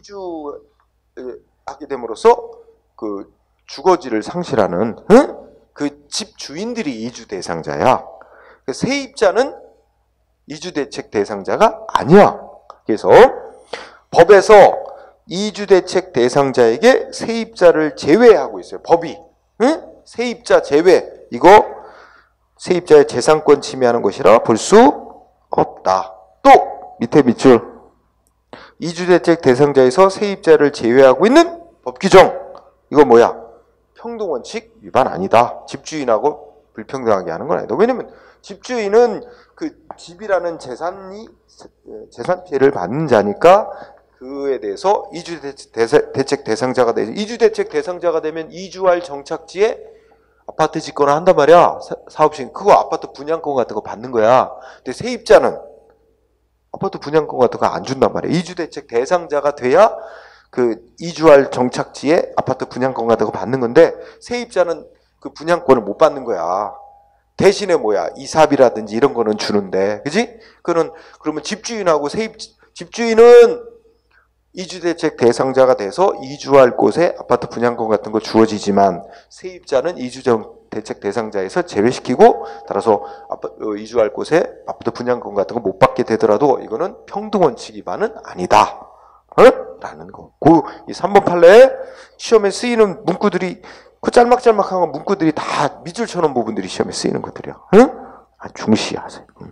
이주하게 됨으로써 그 주거지를 상실하는 응? 그 집 주인들이 이주 대상자야. 세입자는 이주대책 대상자가 아니야. 그래서 법에서 이주대책 대상자에게 세입자를 제외하고 있어요. 법이. 응? 세입자 제외. 이거 세입자의 재산권 침해하는 것이라 볼 수 없다. 또 밑에 밑줄 이주대책 대상자에서 세입자를 제외하고 있는 법 규정. 이거 뭐야? 평등원칙 위반 아니다. 집주인하고 불평등하게 하는 건 아니다. 왜냐면 집주인은 그 집이라는 재산이 재산 피해를 받는 자니까 그에 대해서 이주대책 대상자가 되죠. 이주대책 대상자가 되면 이주할 정착지에 아파트 짓거나 한단 말이야. 사업시행. 그거 아파트 분양권 같은 거 받는 거야. 근데 세입자는 아파트 분양권 같은 거 안 준단 말이야. 이주대책 대상자가 돼야 그 이주할 정착지에 아파트 분양권 같은 거 받는 건데 세입자는 그 분양권을 못 받는 거야. 대신에 뭐야? 이삽이라든지 이런 거는 주는데. 그지? 그는 그러면 집주인하고 세입 집주인은 이주대책 대상자가 돼서 이주할 곳에 아파트 분양권 같은 거 주어지지만 세입자는 이주대책 대상자에서 제외시키고 따라서 이주할 곳에 아파트 분양권 같은 거 못 받게 되더라도 이거는 평등원칙 위반은 아니다. 어? 라는 거. 그 이 삼 번 판례에 시험에 쓰이는 문구들이 그 짤막짤막한 문구들이 다 밑줄 쳐놓은 부분들이 시험에 쓰이는 것들이야. 응? 아, 중시하세요. 응.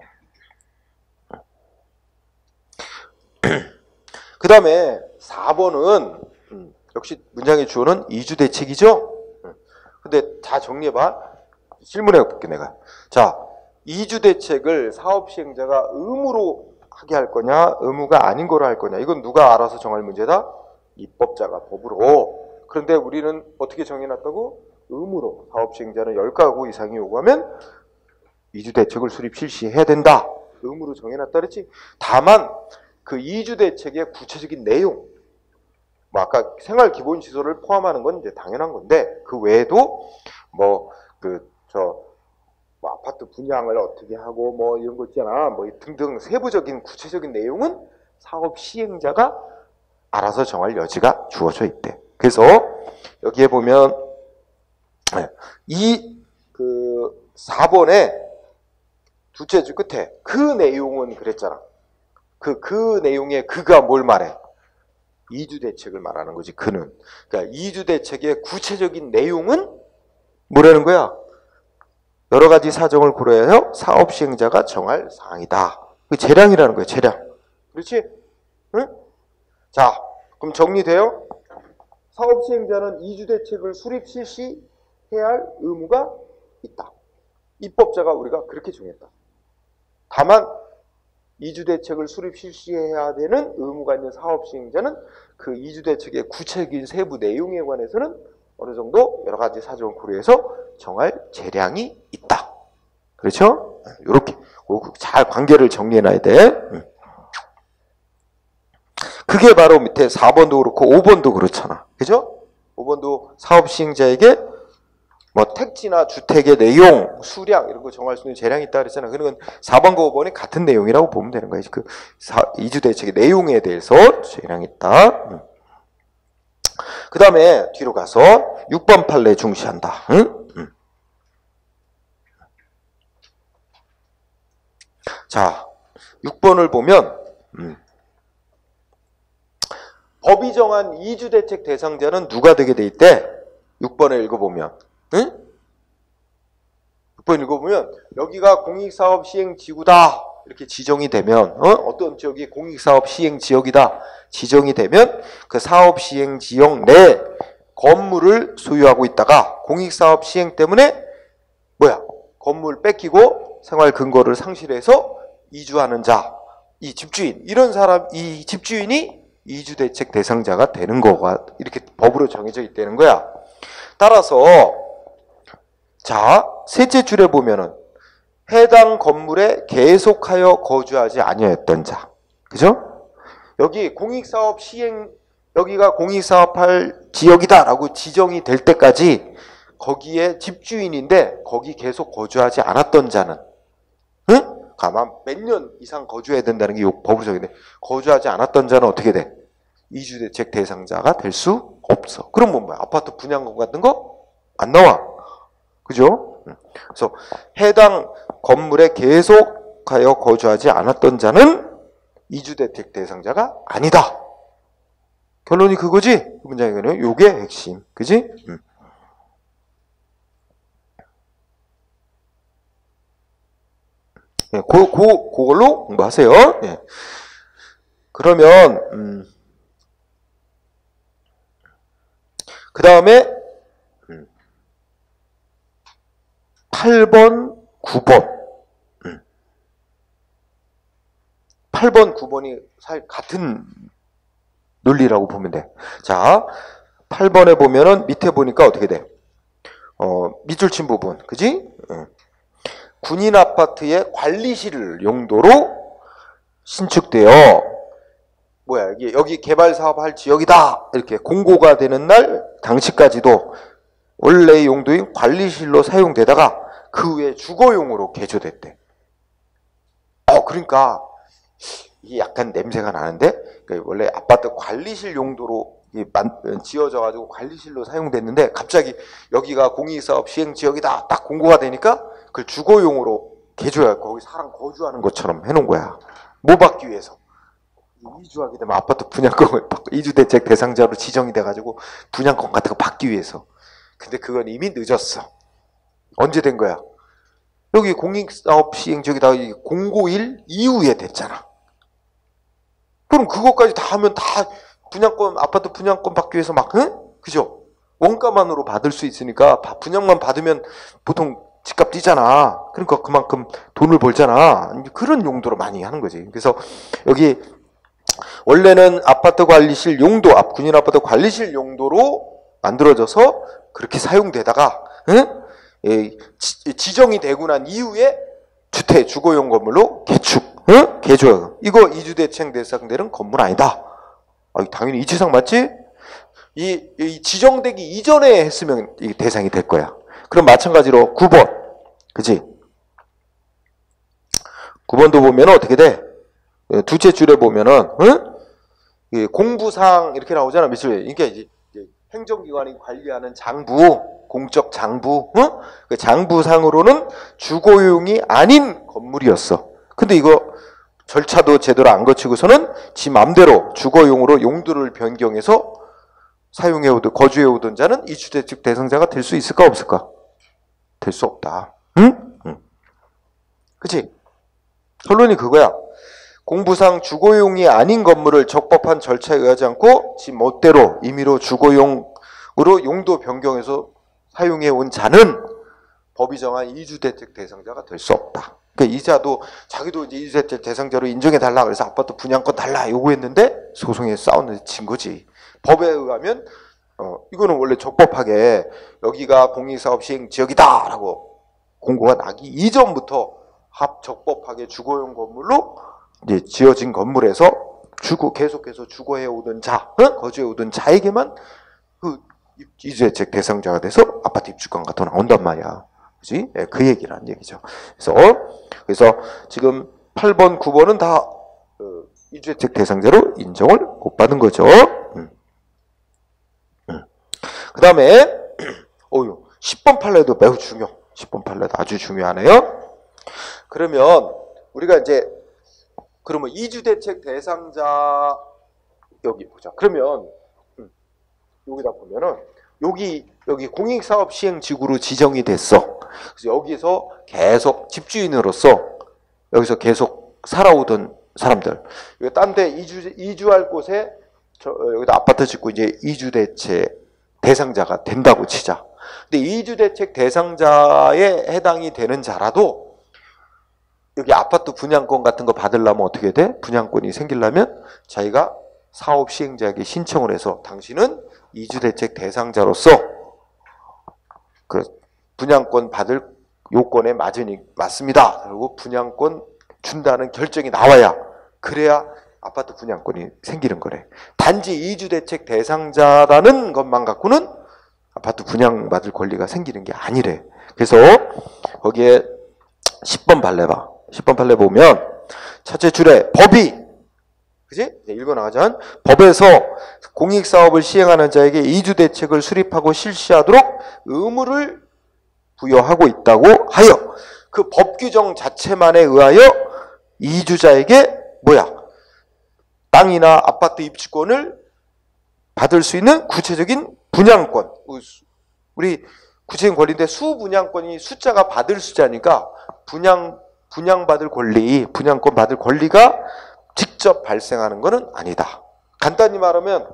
그 다음에 사 번은 음, 역시 문장의 주어는 이주대책이죠. 음. 근데 다 정리해봐. 질문해 볼게 내가. 자, 이주대책을 사업시행자가 의무로 하게 할 거냐 의무가 아닌 거로 할 거냐 이건 누가 알아서 정할 문제다? 입법자가 법으로. 그런데 우리는 어떻게 정해놨다고? 의무로. 사업시행자는 열 가구 이상이 요구하면 이주대책을 수립 실시해야 된다. 의무로 정해놨다 그랬지. 다만 그 이주대책의 구체적인 내용, 뭐 아까 생활기본시설을 포함하는 건 이제 당연한 건데 그 외에도 뭐 그 저 뭐 아파트 분양을 어떻게 하고 뭐 이런 거 있잖아, 뭐 등등 세부적인 구체적인 내용은 사업 시행자가 알아서 정할 여지가 주어져 있대. 그래서 여기에 보면 이 그 사 번에 두째 줄 끝에 그 내용은 그랬잖아. 그, 그 내용의 그가 뭘 말해? 이주대책을 말하는 거지, 그는. 그러니까 이주대책의 구체적인 내용은 뭐라는 거야? 여러 가지 사정을 고려해서 사업시행자가 정할 사항이다. 그 재량이라는 거야, 재량. 그렇지? 응? 자, 그럼 정리돼요? 사업시행자는 이주대책을 수립 실시해야 할 의무가 있다. 입법자가 우리가 그렇게 정했다. 다만 이주대책을 수립 실시해야 되는 의무가 있는 사업시행자는 그 이주대책의 구체적인 세부 내용에 관해서는 어느 정도 여러 가지 사정을 고려해서 정할 재량이 있다. 그렇죠? 이렇게 잘 관계를 정리해놔야 돼. 그게 바로 밑에 사 번도 그렇고 오 번도 그렇잖아. 그죠? 오 번도 사업시행자에게 뭐 택지나 주택의 내용, 수량 이런 거 정할 수 있는 재량이 있다 그랬잖아. 그러면 사 번과 오 번이 같은 내용이라고 보면 되는 거야. 그 이주대책의 내용에 대해서 재량이 있다. 그 다음에 뒤로 가서 육 번 판례 중시한다. 응? 응. 자, 육 번을 보면 음. 법이 정한 이주대책 대상자는 누가 되게 돼 있대? 육 번을 읽어보면 응? 육 번 읽어보면 여기가 공익사업 시행지구다 이렇게 지정이 되면 어? 어떤 지역이 공익사업 시행지역이다 지정이 되면 그 사업 시행지역 내 건물을 소유하고 있다가 공익사업 시행 때문에 뭐야 건물 뺏기고 생활 근거를 상실해서 이주하는 자, 이 집주인 이런 사람, 이 집주인이 이주대책 대상자가 되는 거가 이렇게 법으로 정해져 있다는 거야. 따라서 자 셋째 줄에 보면은 해당 건물에 계속하여 거주하지 아니하였던 자, 그죠? 여기 공익사업 시행 여기가 공익사업할 지역이다라고 지정이 될 때까지 거기에 집주인인데 거기 계속 거주하지 않았던 자는 응? 가만 몇 년 이상 거주해야 된다는 게 법으로 정해돼. 거주하지 않았던 자는 어떻게 돼? 이주대책 대상자가 될 수 없어. 그럼 뭐야? 아파트 분양권 같은 거 안 나와. 그죠? 그래서 해당 건물에 계속하여 거주하지 않았던 자는 이주대책 대상자가 아니다. 결론이 그거지? 그 문장에는 요게 핵심. 그지? 음. 네, 고, 고, 그걸로 공부하세요. 네. 그러면, 음, 그 다음에, 음, 팔 번, 구 번. 음. 팔 번, 구 번이 같은 논리라고 보면 돼. 자, 팔 번에 보면은 밑에 보니까 어떻게 돼? 어, 밑줄 친 부분. 그지? 음. 군인 아파트의 관리실 용도로 신축되어 뭐야 여기 여기 개발 사업할 지역이다 이렇게 공고가 되는 날 당시까지도 원래의 용도인 관리실로 사용되다가 그 후에 주거용으로 개조됐대. 어 그러니까 이게 약간 냄새가 나는데 그러니까 원래 아파트 관리실 용도로 지어져 가지고 관리실로 사용됐는데 갑자기 여기가 공익사업 시행 지역이다 딱 공고가 되니까 그걸 주거용으로 개조해 거기 사람 거주하는 것처럼 해놓은 거야. 뭐 받기 위해서 이주하게 되면 아파트 분양권 이주대책 대상자로 지정이 돼가지고 분양권 같은 거 받기 위해서. 근데 그건 이미 늦었어. 언제 된 거야? 여기 공익사업 시행 지역이다 공고일 이후에 됐잖아. 그럼 그것까지 다 하면 다 분양권 아파트 분양권 받기 위해서 막 응? 그죠? 원가만으로 받을 수 있으니까 분양만 받으면 보통 집값 뛰잖아. 그러니까 그만큼 돈을 벌잖아. 그런 용도로 많이 하는 거지. 그래서 여기 원래는 아파트 관리실 용도, 군인 아파트 관리실 용도로 만들어져서 그렇게 사용되다가 응? 예, 지, 지정이 되고 난 이후에 주택, 주거용 건물로 개축, 응? 개조. 이거 이주대책 대상되는 건물 아니다. 아, 당연히 이치상 맞지? 이, 이 지정되기 이전에 했으면 이 대상이 될 거야. 그럼 마찬가지로 구 번. 그치? 구 번도 보면 어떻게 돼? 두째 줄에 보면은, 응? 공부상 이렇게 나오잖아. 미술. 이게 이제 행정기관이 관리하는 장부, 공적 장부, 응? 그 장부상으로는 주거용이 아닌 건물이었어. 근데 이거 절차도 제대로 안 거치고서는 지 맘대로 주거용으로 용도를 변경해서 사용해오던, 거주해오던 자는 이주대책 대상자가 될 수 있을까 없을까? 될 수 없다. 응? 응. 그치? 결론이 그거야. 공부상 주거용이 아닌 건물을 적법한 절차에 의하지 않고 지 멋대로 임의로 주거용으로 용도 변경해서 사용해온 자는 법이 정한 이주대책 대상자가 될 수 없다. 그러니까 이자도 자기도 이제 이주대책 대상자로 인정해달라 그래서 아파트 분양권 달라 요구했는데 소송에 싸웠는데 진 거지. 법에 의하면 어, 이거는 원래 적법하게 여기가 공익사업 시행 지역이다라고 공고가 나기 이전부터 합적법하게 주거용 건물로 이제 지어진 건물에서 주거 계속해서 주거해 오던 자, 어? 거주해 오던 자에게만 그 이주대책 대상자가 돼서 아파트 입주권가 더 나온단 말이야. 그지? 네, 그 얘기라는 얘기죠. 그래서 그래서 지금 팔 번, 구 번은 다 그 이주대책 대상자로 인정을 못 받은 거죠. 음. 음. 그 다음에 어유 십 번 판례도 매우 중요. 십 번 판례도 아주 중요하네요. 그러면 우리가 이제 그러면 이주대책 대상자 여기 보자. 그러면 음, 여기다 보면은 여기 여기 공익사업 시행지구로 지정이 됐어. 그래서 여기서 계속 집주인으로서 여기서 계속 살아오던 사람들. 딴 데 이주 이주할 곳에 저 여기다 아파트 짓고 이제 이주대책 대상자가 된다고 치자. 근데 이주대책 대상자에 해당이 되는 자라도 여기 아파트 분양권 같은 거 받으려면 어떻게 돼? 분양권이 생기려면 자기가 사업 시행자에게 신청을 해서 당신은 이주대책 대상자로서 그 분양권 받을 요건에 맞으니 맞습니다. 그리고 분양권 준다는 결정이 나와야 그래야 아파트 분양권이 생기는 거래. 단지 이주대책 대상자라는 것만 갖고는 아파트 분양받을 권리가 생기는 게 아니래. 그래서 거기에 십 번 판례 봐. 십 번 판례 보면 첫째 줄에 법이 그지? 읽어나가자면 법에서 공익사업을 시행하는 자에게 이주대책을 수립하고 실시하도록 의무를 부여하고 있다고 하여 그 법 규정 자체만에 의하여 이주자에게 뭐야? 땅이나 아파트 입주권을 받을 수 있는 구체적인 분양권. 우리 구체적인 권리인데 수분양권이 숫자가 받을 숫자니까 분양, 분양받을 권리, 분양권 받을 권리가 직접 발생하는 것은 아니다. 간단히 말하면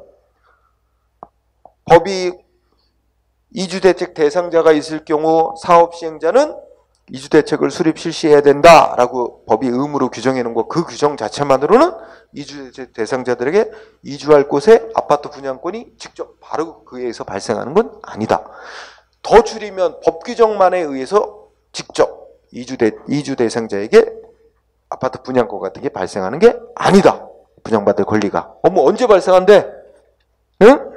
법이 이주대책 대상자가 있을 경우 사업시행자는 이주대책을 수립 실시해야 된다라고 법이 의무로 규정해 놓은 거 그 규정 자체만으로는 이주대책 대상자들에게 이주할 곳에 아파트 분양권이 직접 바로 그에 의해서 발생하는 건 아니다. 더 줄이면 법 규정만에 의해서 직접 이주대, 이주 대상자에게 아파트 분양권 같은 게 발생하는 게 아니다. 분양받을 권리가. 어머 언제 발생한대? 응?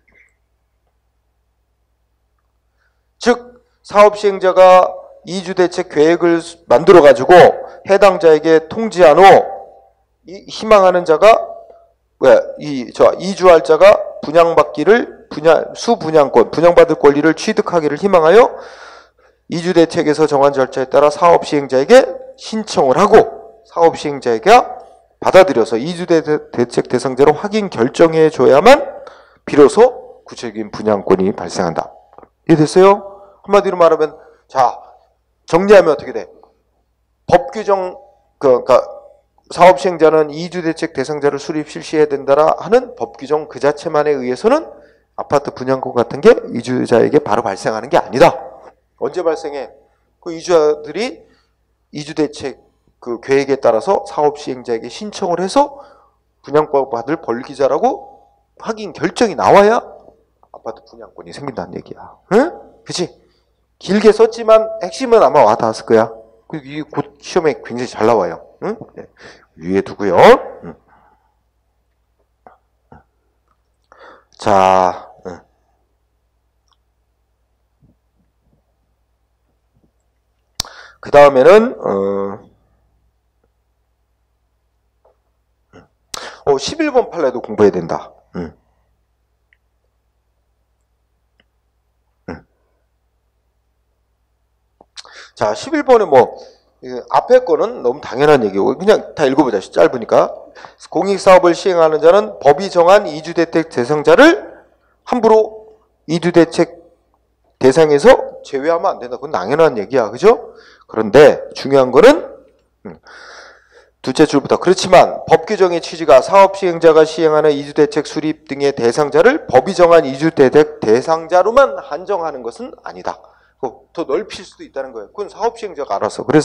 즉 사업시행자가 이주대책 계획을 만들어가지고 해당자에게 통지한 후 이 희망하는 자가 왜 이 저 이주할 자가 분양받기를 분양 수분양권 분양받을 권리를 취득하기를 희망하여 이주대책에서 정한 절차에 따라 사업시행자에게 신청을 하고 사업시행자에게 받아들여서 이주대책 대상자로 확인 결정해 줘야만 비로소 구체적인 분양권이 발생한다. 이해됐어요? 한마디로 말하면 자 정리하면 어떻게 돼? 법 규정 그, 그러니까 사업시행자는 이주대책 대상자를 수립 실시해야 된다라 하는 법 규정 그 자체만에 의해서는 아파트 분양권 같은 게 이주자에게 바로 발생하는 게 아니다. 언제 발생해? 그 이주자들이 이주대책 그 계획에 따라서 사업시행자에게 신청을 해서 분양권 받을 권리자라고 확인 결정이 나와야 아파트 분양권이 생긴다는 얘기야. 응? 그치? 길게 썼지만 핵심은 아마 와닿았을 거야. 이게 곧 시험에 굉장히 잘 나와요. 응? 네. 위에 두고요. 응. 자, 응. 그 다음에는 어, 어, 십일 번 판례도 공부해야 된다. 응. 응. 자, 십일 번에 뭐 앞에 거는 너무 당연한 얘기고 그냥 다 읽어보자. 짧으니까. 공익사업을 시행하는 자는 법이 정한 이주대책 대상자를 함부로 이주대책 대상에서 제외하면 안 된다. 그건 당연한 얘기야. 그죠? 그런데 중요한 거는 음, 둘째 줄부터 그렇지만 법 규정의 취지가 사업시행자가 시행하는 이주대책 수립 등의 대상자를 법이 정한 이주대책 대상자로만 한정하는 것은 아니다. 더 넓힐 수도 있다는 거예요. 그건 사업시행자가 알아서. 그래서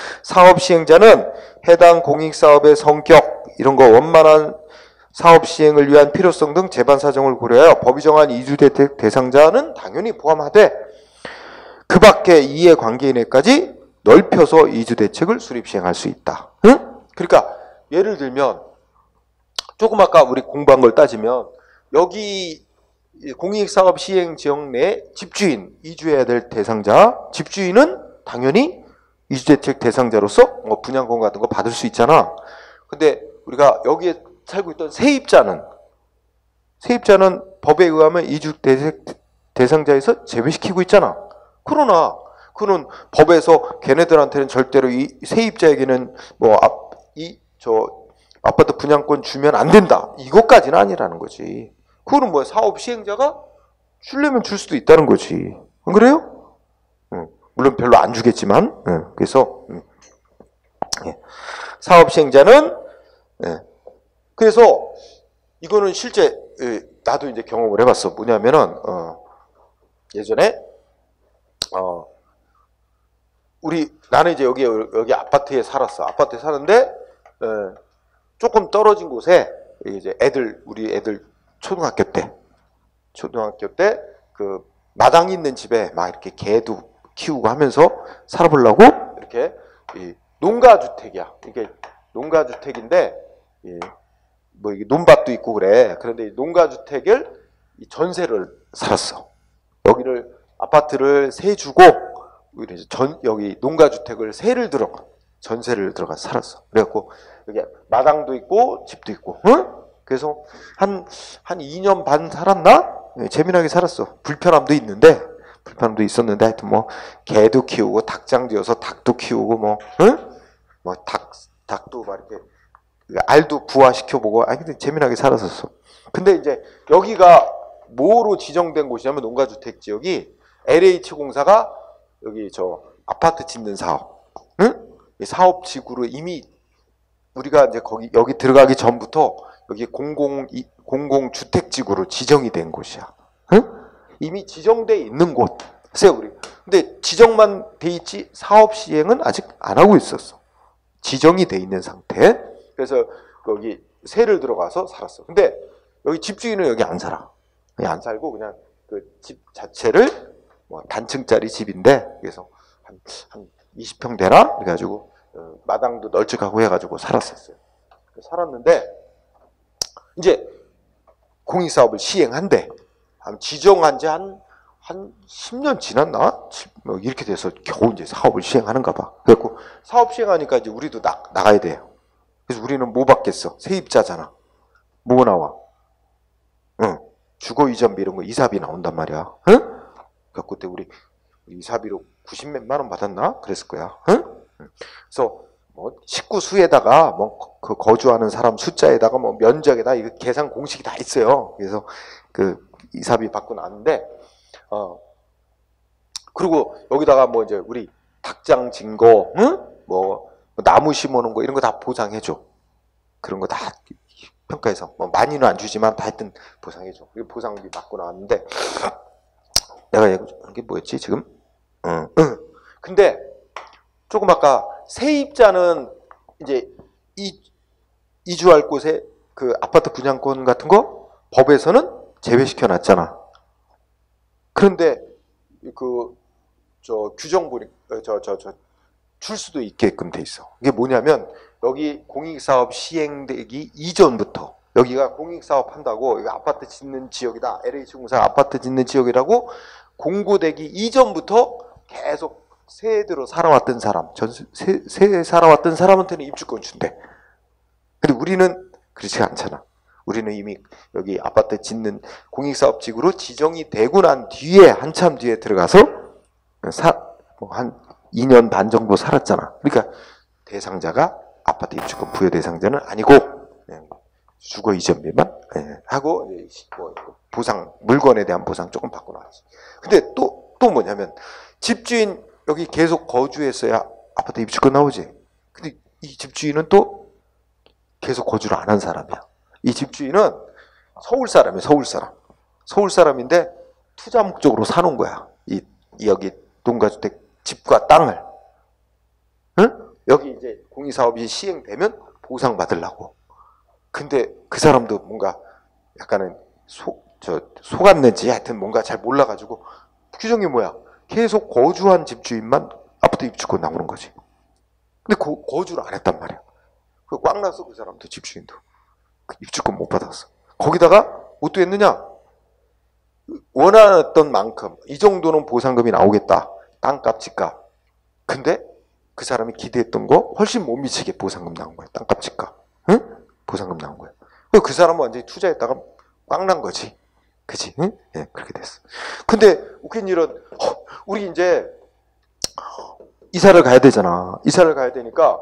사업시행자는 해당 공익사업의 성격 이런 거 원만한 사업 시행을 위한 필요성 등 재반 사정을 고려하여 법이 정한 이주대책 대상자는 당연히 포함하되 그 밖에 이해 관계인에까지 넓혀서 이주대책을 수립 시행할 수 있다. 응? 그러니까 예를 들면 조금 아까 우리 공부한 걸 따지면 여기 공익사업 시행 지역 내 집주인, 이주해야 될 대상자, 집주인은 당연히 이주대책 대상자로서 뭐 분양권 같은 거 받을 수 있잖아. 근데 우리가 여기에 살고 있던 세입자는 세입자는 법에 의하면 이주대책 대상자에서 제외시키고 있잖아. 그러나 그는 법에서 걔네들한테는 절대로 이 세입자에게는 뭐 이 저 아파트 분양권 주면 안 된다. 이것까지는 아니라는 거지. 그거는 뭐야? 사업 시행자가 주려면 줄 수도 있다는 거지. 안 그래요? 응. 물론 별로 안 주겠지만. 응. 그래서 응. 예. 사업 시행자는 예. 그래서 이거는 실제 예, 나도 이제 경험을 해봤어. 뭐냐면은 어, 예전에 어, 우리 나는 이제 여기 여기 아파트에 살았어. 아파트에 사는데 예, 조금 떨어진 곳에 이제 애들 우리 애들 초등학교 때, 초등학교 때 그 마당 있는 집에 막 이렇게 개도 키우고 하면서 살아보려고 이렇게 이 농가주택이야. 이게 농가주택인데 이 뭐 이게 논밭도 있고 그래. 그런데 이 농가주택을 이 전세를 살았어. 여기를 아파트를 세 주고 전 여기 농가주택을 세를 들어 전세를 들어가 살았어. 그래갖고 여기 마당도 있고 집도 있고, 응? 그래서 한, 한 이 년 반 살았나? 네, 재미나게 살았어. 불편함도 있는데, 불편함도 있었는데, 하여튼 뭐, 개도 키우고, 닭장 지어서 닭도 키우고, 뭐, 응? 뭐, 닭, 닭도 막 이렇게, 알도 부화시켜보고, 아, 근데 재미나게 살았었어. 근데 이제, 여기가 뭐로 지정된 곳이냐면, 농가주택 지역이 엘에이치공사가 여기 저 아파트 짓는 사업, 응? 사업지구로 이미 우리가 이제 거기, 여기 들어가기 전부터 여기 공공, 공공주택지구로 지정이 된 곳이야. 응? 이미 지정돼 있는 곳. 글쎄요, 우리. 근데 지정만 돼 있지 사업 시행은 아직 안 하고 있었어. 지정이 돼 있는 상태. 그래서 여기 세를 들어가서 살았어. 근데 여기 집주인은 여기 안 살아. 여기 안 살고 그냥 그 집 자체를 뭐 단층짜리 집인데 그래서 한, 한 이십 평 되나? 그래가지고 어, 마당도 널찍하고 해가지고 살았었어요. 살았는데 이제 공익사업을 시행한대. 지정한 지 한 한 십 년 지났나? 뭐 이렇게 돼서 겨우 이제 사업을 시행하는가 봐. 그래갖고 사업 시행하니까 이제 우리도 나, 나가야 돼요. 그래서 우리는 뭐 받겠어? 세입자잖아. 뭐 나와? 응. 주거 이전비 이런 거 이사비 나온단 말이야. 응? 그래갖고 그때 우리 이사비로 구십 몇만 원 받았나? 그랬을 거야. 응? 그래서 뭐 식구 수에다가 뭐 그 거주하는 사람 숫자에다가 뭐 면적에다 이거 계산 공식이 다 있어요. 그래서 그 이사비 받고 나왔는데 어 그리고 여기다가 뭐 이제 우리 닭장 진거, 응? 뭐 나무 심어놓은 거 이런 거 다 보상해줘. 그런 거 다 평가해서 뭐 많이는 안 주지만 다 하여튼 보상해줘. 그리고 보상비 받고 나왔는데 내가 이게 뭐였지 지금? 응, 응. 근데 조금 아까 세입자는 이제 이 이주할 곳에 그 아파트 분양권 같은 거 법에서는 제외시켜 놨잖아. 그런데 그 저 규정 보니 저 저 저 줄 수도 있게끔 돼 있어. 이게 뭐냐면 여기 공익사업 시행되기 이전부터 여기가 공익사업 한다고 여기 아파트 짓는 지역이다. 엘에이치공사 아파트 짓는 지역이라고 공고되기 이전부터 계속 세에 들어 살아왔던 사람, 전세 세에 살아왔던 사람한테는 입주권 준대. 근데 우리는 그렇지 않잖아. 우리는 이미 여기 아파트 짓는 공익사업지구로 지정이 되고 난 뒤에 한참 뒤에 들어가서 사, 뭐 한 이 년 반 정도 살았잖아. 그러니까 대상자가 아파트 입주권 부여 대상자는 아니고 주거 이전비만 하고 뭐 보상 물건에 대한 보상 조금 받고 나왔지. 근데 또 또 뭐냐면 집주인 여기 계속 거주했어야 아파트 입주권 나오지. 근데 이 집주인은 또 계속 거주를 안 한 사람이야. 이 집주인은 서울 사람이야. 서울 사람. 서울 사람인데 투자 목적으로 사놓은 거야. 이, 이 여기 농가주택 집과 땅을. 응? 여기 이제 공익사업이 시행되면 보상받으려고. 근데 그 사람도 뭔가 약간은 속, 저, 속았는지 하여튼 뭔가 잘 몰라가지고 규정이 뭐야? 계속 거주한 집주인만 아파트 입주권 나오는 거지. 근데 거, 거주를 안 했단 말이야. 그 꽉 났어, 그 사람도, 집주인도. 입주권 못 받았어. 거기다가 뭣도 했느냐? 원하던 만큼 이 정도는 보상금이 나오겠다. 땅값, 집값. 근데 그 사람이 기대했던 거 훨씬 못 미치게 보상금 나온 거야. 땅값, 집값. 응? 보상금 나온 거야. 그 사람은 완전히 투자했다가 꽉 난 거지. 그치? 응? 예, 그렇게 됐어. 근데 웃긴 일은 어, 우리 이제 이사를 가야 되잖아. 이사를 가야 되니까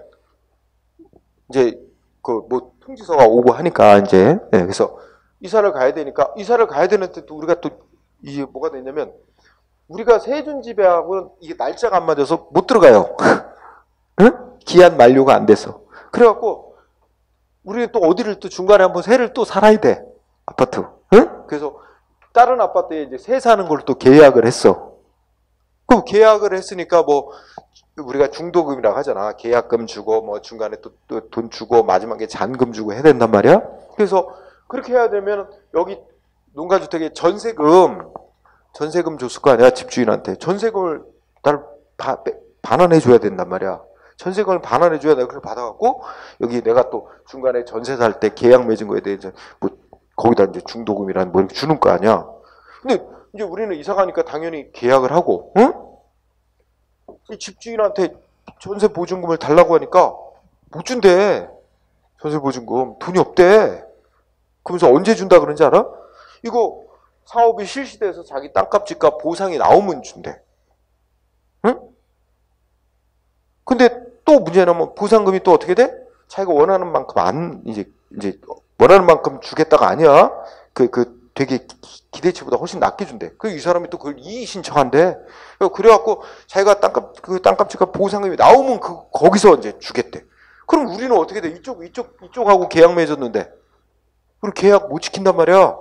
이제 그 뭐 통지서가 오고 하니까 이제 예, 그래서 이사를 가야 되니까 이사를 가야 되는데 또 우리가 또 이게 뭐가 됐냐면 우리가 세준 집에하고는 이게 날짜가 안 맞아서 못 들어가요. 응? 기한 만료가 안 돼서. 그래갖고 우리는 또 어디를 또 중간에 한번 새를 또 살아야 돼. 아파트. 응? 그래서 다른 아파트에 이제 새 사는 걸 또 계약을 했어. 그럼 계약을 했으니까 뭐 우리가 중도금이라고 하잖아. 계약금 주고 뭐 중간에 또 돈 주고 마지막에 잔금 주고 해야 된단 말이야. 그래서 그렇게 해야 되면 여기 농가주택에 전세금 전세금 줬을 거 아니야. 집주인한테 전세금을 나를 바, 반환해 줘야 된단 말이야. 전세금을 반환해 줘야 내가 그걸 받아갖고 여기 내가 또 중간에 전세 살 때 계약 맺은 거에 대해서 뭐 거기다 이제 중도금이란 뭐 이렇게 주는 거 아니야. 근데 이제 우리는 이사 가니까 당연히 계약을 하고, 응? 이 집주인한테 전세 보증금을 달라고 하니까 못 준대. 전세 보증금 돈이 없대. 그러면서 언제 준다 그런지 알아? 이거 사업이 실시돼서 자기 땅값 집값 보상이 나오면 준대. 응? 근데 또 문제는 뭐 보상금이 또 어떻게 돼? 자기가 원하는 만큼 안 이제 이제 원하는 만큼 주겠다가 아니야. 그 그 되게 기대치보다 훨씬 낮게 준대. 그 이 사람이 또 그걸 이의 신청한대. 그래갖고 자기가 땅값 그 땅값 집값 보상금이 나오면 그 거기서 이제 주겠대. 그럼 우리는 어떻게 돼? 이쪽 이쪽 이쪽하고 계약 맺었는데 우리 계약 못 지킨단 말이야.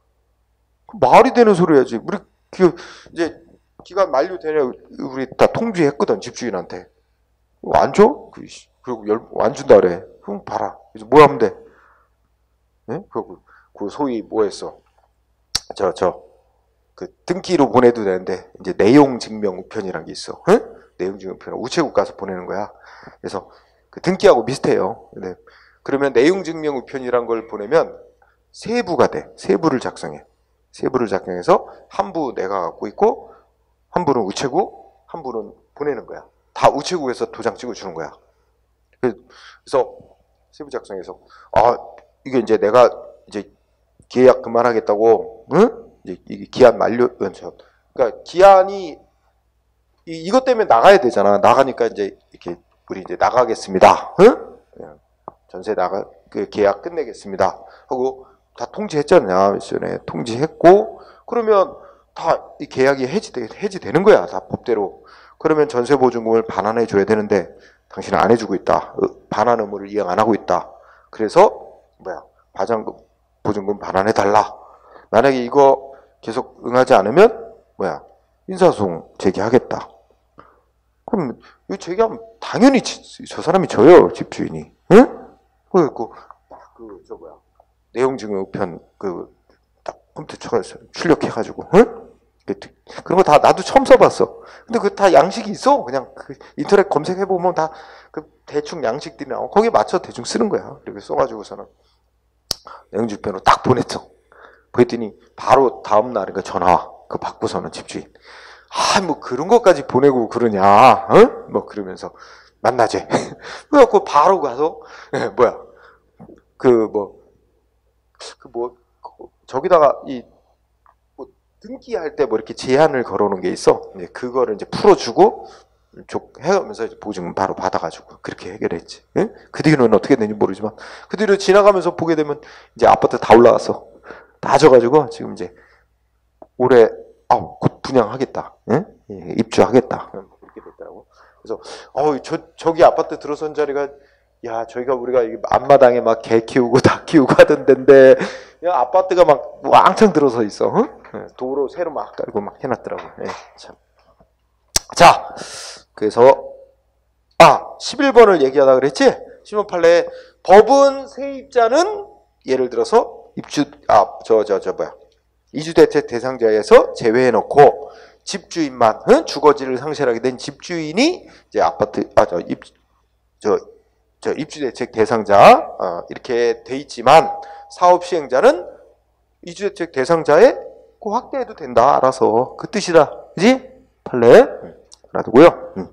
말이 되는 소리 해야지. 우리 그 이제 기간 만료되냐 우리 다 통지했거든 집주인한테. 안 줘? 그리고 열, 안 준다 그래. 그럼 봐라. 그래서 뭐 하면 돼? 네? 그, 그 소위 뭐 했어? 저, 저, 그 등기로 보내도 되는데, 이제 내용 증명 우편이라는 게 있어. 응? 내용 증명 우편. 우체국 가서 보내는 거야. 그래서 그 등기하고 비슷해요. 근데 그러면 내용 증명 우편이란 걸 보내면 세부가 돼. 세부를 작성해. 세부를 작성해서 한 부 내가 갖고 있고, 한 부는 우체국, 한 부는 보내는 거야. 다 우체국에서 도장 찍어 주는 거야. 그래서 세부 작성해서 아 이게 이제 내가 이제 계약 그만하겠다고, 응? 이제 이게 기한 만료, 그러니까 기한이 이, 이것 때문에 나가야 되잖아. 나가니까 이제 이렇게 우리 이제 나가겠습니다. 응? 전세 나가 그 계약 끝내겠습니다. 하고 다 통지했잖냐, 전에 통지했고 그러면 다 이 계약이 해지되, 해지되는 거야. 다 법대로. 그러면 전세 보증금을 반환해 줘야 되는데 당신은 안 해주고 있다. 반환 의무를 이행 안 하고 있다. 그래서 뭐야 과장금 보증금 반환해 달라. 만약에 이거 계속 응하지 않으면 뭐야 인사소송 제기하겠다. 그럼 이거 제기하면 당연히 저 사람이 져요. 집주인이. 응? 그리고 그저 뭐야 내용 증명 우편 그딱 컴퓨터 쳐서 출력해가지고 응? 그런 거 다 나도 처음 써봤어. 근데 그 다 양식이 있어. 그냥 그 인터넷 검색해 보면 다 그 대충 양식들이 나오고 거기에 맞춰 대충 쓰는 거야. 이렇게 써가지고서는 내용주편으로 딱 보냈죠. 그랬더니 바로 다음 날인가 전화 와. 그 받고서는 집주인. 아, 뭐 그런 것까지 보내고 그러냐? 어? 뭐 그러면서 만나재. 그래갖고 바로 가서 네, 뭐야 그 뭐 그 뭐 저기다가 이 등기할 때 뭐 이렇게 제한을 걸어놓은 게 있어. 이제 그거를 이제 풀어주고 해가면서 이제 보증금 바로 받아가지고 그렇게 해결했지. 예? 그 뒤로는 어떻게 되는지 모르지만 그 뒤로 지나가면서 보게 되면 이제 아파트 다 올라갔어. 다 져가지고 지금 이제 올해 아우 곧 분양하겠다. 예? 예, 입주하겠다. 이렇게 됐더라고. 그래서 어우 저 저기 아파트 들어선 자리가 야 저희가 우리가 앞마당에 막 개 키우고 닭 키우고 하던 데인데 야 아파트가 막 왕창 들어서 있어. 어? 도로 새로 막 깔고 막 해놨더라고. 예, 참. 자, 그래서 아, 십일 번을 얘기하다 그랬지? 십일 번 판례에 법은 세입자는 예를 들어서 입주 아, 저 저 저 뭐야? 이주대책 대상자에서 제외해 놓고 집주인만 응? 주거지를 상실하게 된 집주인이 이제 아파트 아 저 입 저 저 입주대책 대상자 어, 이렇게 돼 있지만 사업 시행자는 이주대책 대상자에 그 확대해도 된다. 알아서 그 뜻이다. 그지? 판례 응. 알아두고요. 응.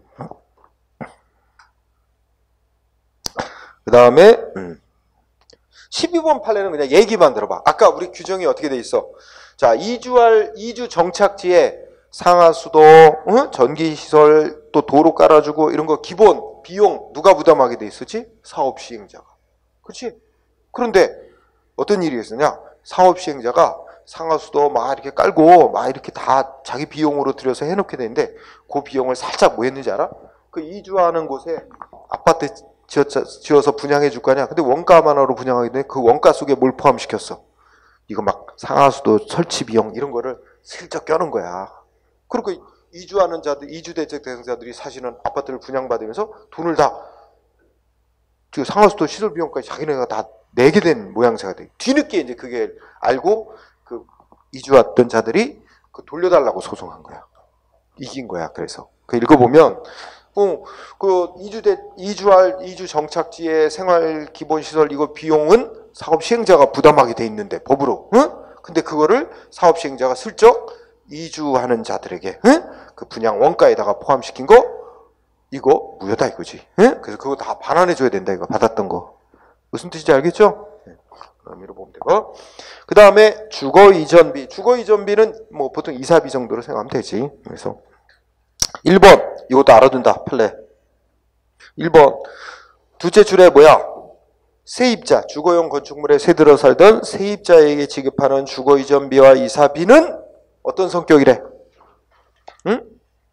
그 다음에 음. 십이 번 판례는 그냥 얘기만 들어봐. 아까 우리 규정이 어떻게 돼 있어? 자, 이주할 이주 정착지에 상하수도, 응? 전기시설, 또 도로 깔아주고 이런 거 기본 비용 누가 부담하게 돼 있었지? 사업 시행자가. 그렇지? 그런데 어떤 일이 있었냐? 사업 시행자가 상하수도 막 이렇게 깔고 막 이렇게 다 자기 비용으로 들여서 해놓게 되는데 그 비용을 살짝 뭐 했는지 알아? 그 이주하는 곳에 아파트 지어서 분양해 줄 거 아니야. 근데 원가만으로 분양하게 되면 그 원가 속에 뭘 포함시켰어? 이거 막 상하수도 설치 비용 이런 거를 슬쩍 껴놓은 거야. 그리고 이주하는 자들, 이주대책 대상자들이 사실은 아파트를 분양받으면서 돈을 다 그 상하수도 시설 비용까지 자기네가 다 내게 된 모양새가 돼. 뒤늦게 이제 그게 알고 그 이주했던 자들이 그 돌려달라고 소송한 거야. 이긴 거야. 그래서 그 읽어보면. 어, 그 이주대 이주할 이주 정착지의 생활 기본 시설 이거 비용은 사업 시행자가 부담하게 돼 있는데 법으로, 응? 근데 그거를 사업 시행자가 슬쩍 이주하는 자들에게, 응? 그 분양 원가에다가 포함시킨 거 이거 무효다 이거지, 응? 그래서 그거 다 반환해 줘야 된다 이거 받았던 거 무슨 뜻인지 알겠죠? 그럼 이로 보면 되고 그 다음에 주거 이전비, 주거 이전비는 뭐 보통 이사비 정도로 생각하면 되지. 그래서 일 번 이것도 알아둔다 판례. 일 번 둘째 줄에 뭐야? 세입자, 주거용 건축물에 새들어 살던 세입자에게 지급하는 주거 이전비와 이사비는 어떤 성격이래? 응?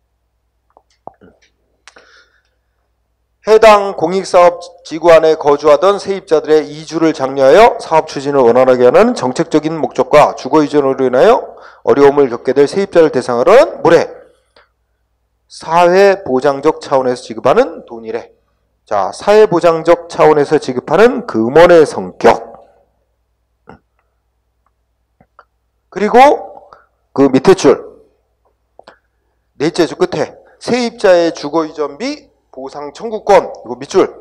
해당 공익사업 지구 안에 거주하던 세입자들의 이주를 장려하여 사업 추진을 원활하게 하는 정책적인 목적과 주거 이전으로 인하여 어려움을 겪게 될 세입자를 대상으로 한 뭐래? 사회보장적 차원에서 지급하는 돈이래. 자, 사회보장적 차원에서 지급하는 금원의 성격. 그리고 그 밑에 줄, 넷째 줄 끝에 세입자의 주거이전비 보상 청구권. 이거 밑줄.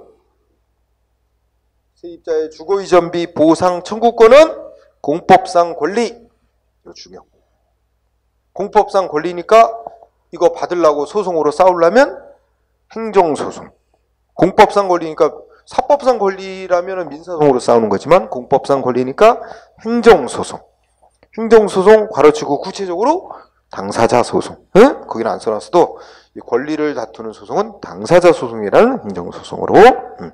세입자의 주거이전비 보상 청구권은 공법상 권리. 이거 중요. 공법상 권리니까 이거 받으려고 소송으로 싸우려면 행정소송. 공법상 권리니까 사법상 권리라면 민사소송으로 싸우는 거지만 공법상 권리니까 행정소송. 행정소송 괄호치고 구체적으로 당사자 소송. 응? 거기는 안 써놨어도 이 권리를 다투는 소송은 당사자 소송이라는 행정소송으로. 응.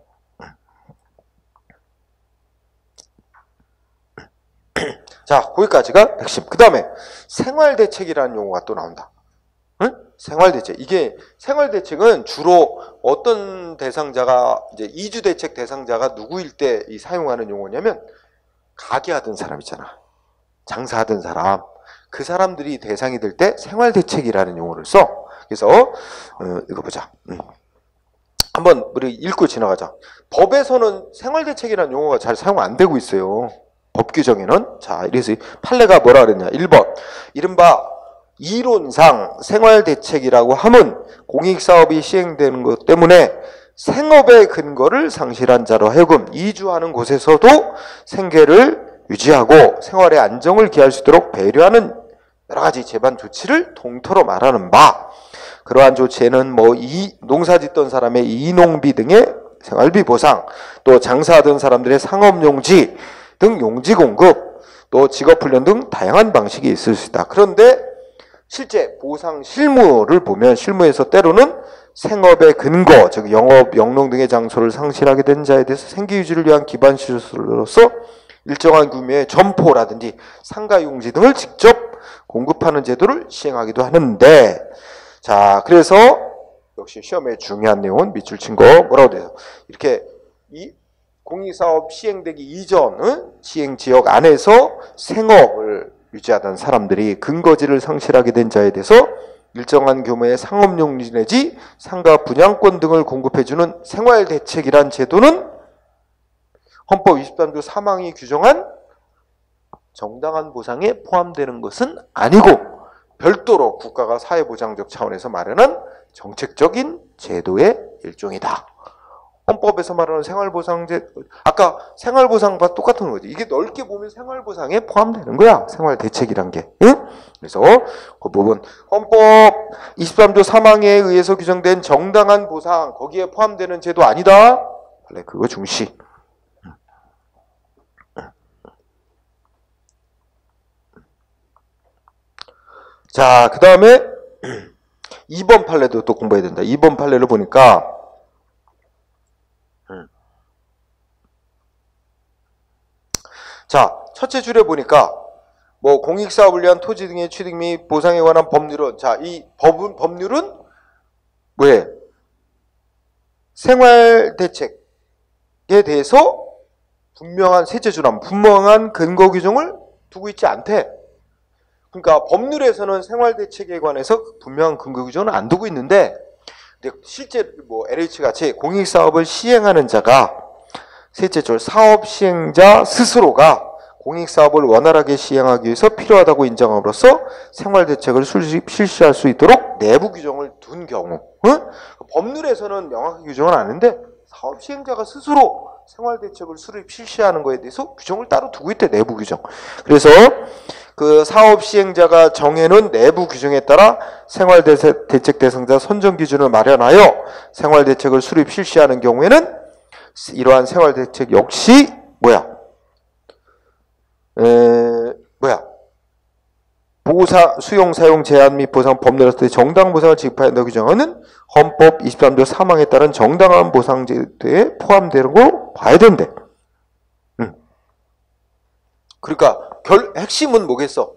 자, 거기까지가 핵심. 그 다음에 생활대책이라는 용어가 또 나온다. 응? 생활대책. 이게 생활대책은 주로 어떤 대상자가 이제 이주대책 대상자가 누구일 때 이 사용하는 용어냐면 가게하던 사람 있잖아. 장사하던 사람. 그 사람들이 대상이 될 때 생활대책이라는 용어를 써. 그래서 어, 이거 보자. 음. 한번 우리 읽고 지나가자. 법에서는 생활대책이라는 용어가 잘 사용 안 되고 있어요. 법 규정에는. 자, 이래서 판례가 뭐라 그랬냐. 일 번. 이른바 이론상 생활대책이라고 하면 공익사업이 시행되는 것 때문에 생업의 근거를 상실한 자로 하여금 이주하는 곳에서도 생계를 유지하고 생활의 안정을 기할 수 있도록 배려하는 여러 가지 제반 조치를 통틀어 말하는 바. 그러한 조치에는 뭐 이 농사 짓던 사람의 이농비 등의 생활비 보상, 또 장사하던 사람들의 상업용지 등 용지 공급, 또 직업훈련 등 다양한 방식이 있을 수 있다. 그런데 실제 보상 실무를 보면 실무에서 때로는 생업의 근거, 즉 영업, 영농 등의 장소를 상실하게 된 자에 대해서 생계 유지를 위한 기반 시설로서 일정한 규모의 점포라든지 상가용지 등을 직접 공급하는 제도를 시행하기도 하는데, 자, 그래서 역시 시험에 중요한 내용은 밑줄 친 거 뭐라고 돼요? 이렇게 이 공익사업 시행되기 이전 시행지역 안에서 생업을 유지하던 사람들이 근거지를 상실하게 된 자에 대해서 일정한 규모의 상업용지 내지 상가 분양권 등을 공급해주는 생활대책이란 제도는 헌법 이십삼 조 삼 항이 규정한 정당한 보상에 포함되는 것은 아니고 별도로 국가가 사회보장적 차원에서 마련한 정책적인 제도의 일종이다. 헌법에서 말하는 생활보상제, 아까 생활보상과 똑같은 거지. 이게 넓게 보면 생활보상에 포함되는 거야. 생활대책이란 게. 응? 그래서 그 부분 헌법 이십삼 조 삼 항에 의해서 규정된 정당한 보상, 거기에 포함되는 제도 아니다. 원래 그거 중시. 자, 그 다음에 이 번 판례도 또 공부해야 된다. 이 번 판례를 보니까 자, 첫째 줄에 보니까 뭐 공익사업을 위한 토지 등의 취득 및 보상에 관한 법률은, 자, 이 법은, 법률은 뭐예요? 생활대책에 대해서 분명한, 셋째 줄은 분명한 근거 규정을 두고 있지 않대. 그러니까 법률에서는 생활대책에 관해서 분명한 근거 규정은 안 두고 있는데, 근데 실제 뭐 엘에이치 같이 공익사업을 시행하는 자가, 셋째 줄 사업 시행자 스스로가 공익사업을 원활하게 시행하기 위해서 필요하다고 인정함으로써 생활대책을 수립, 실시할 수 있도록 내부 규정을 둔 경우, 응? 법률에서는 명확히 규정은 아닌데 사업 시행자가 스스로 생활대책을 수립, 실시하는 거에 대해서 규정을 따로 두고 있대. 내부 규정. 그래서 그 사업 시행자가 정해놓은 내부 규정에 따라 생활대책 대상자 선정 기준을 마련하여 생활대책을 수립, 실시하는 경우에는 이러한 생활대책 역시 뭐야? 에, 뭐야? 보상, 수용, 사용, 제한 및 보상 법률에서 정당 보상을 지급한다고 규정하는 헌법 이십삼 조 삼 항에 따른 정당한 보상 제도에 포함되는 거 봐야 된대. 응. 그러니까 결, 핵심은 뭐겠어?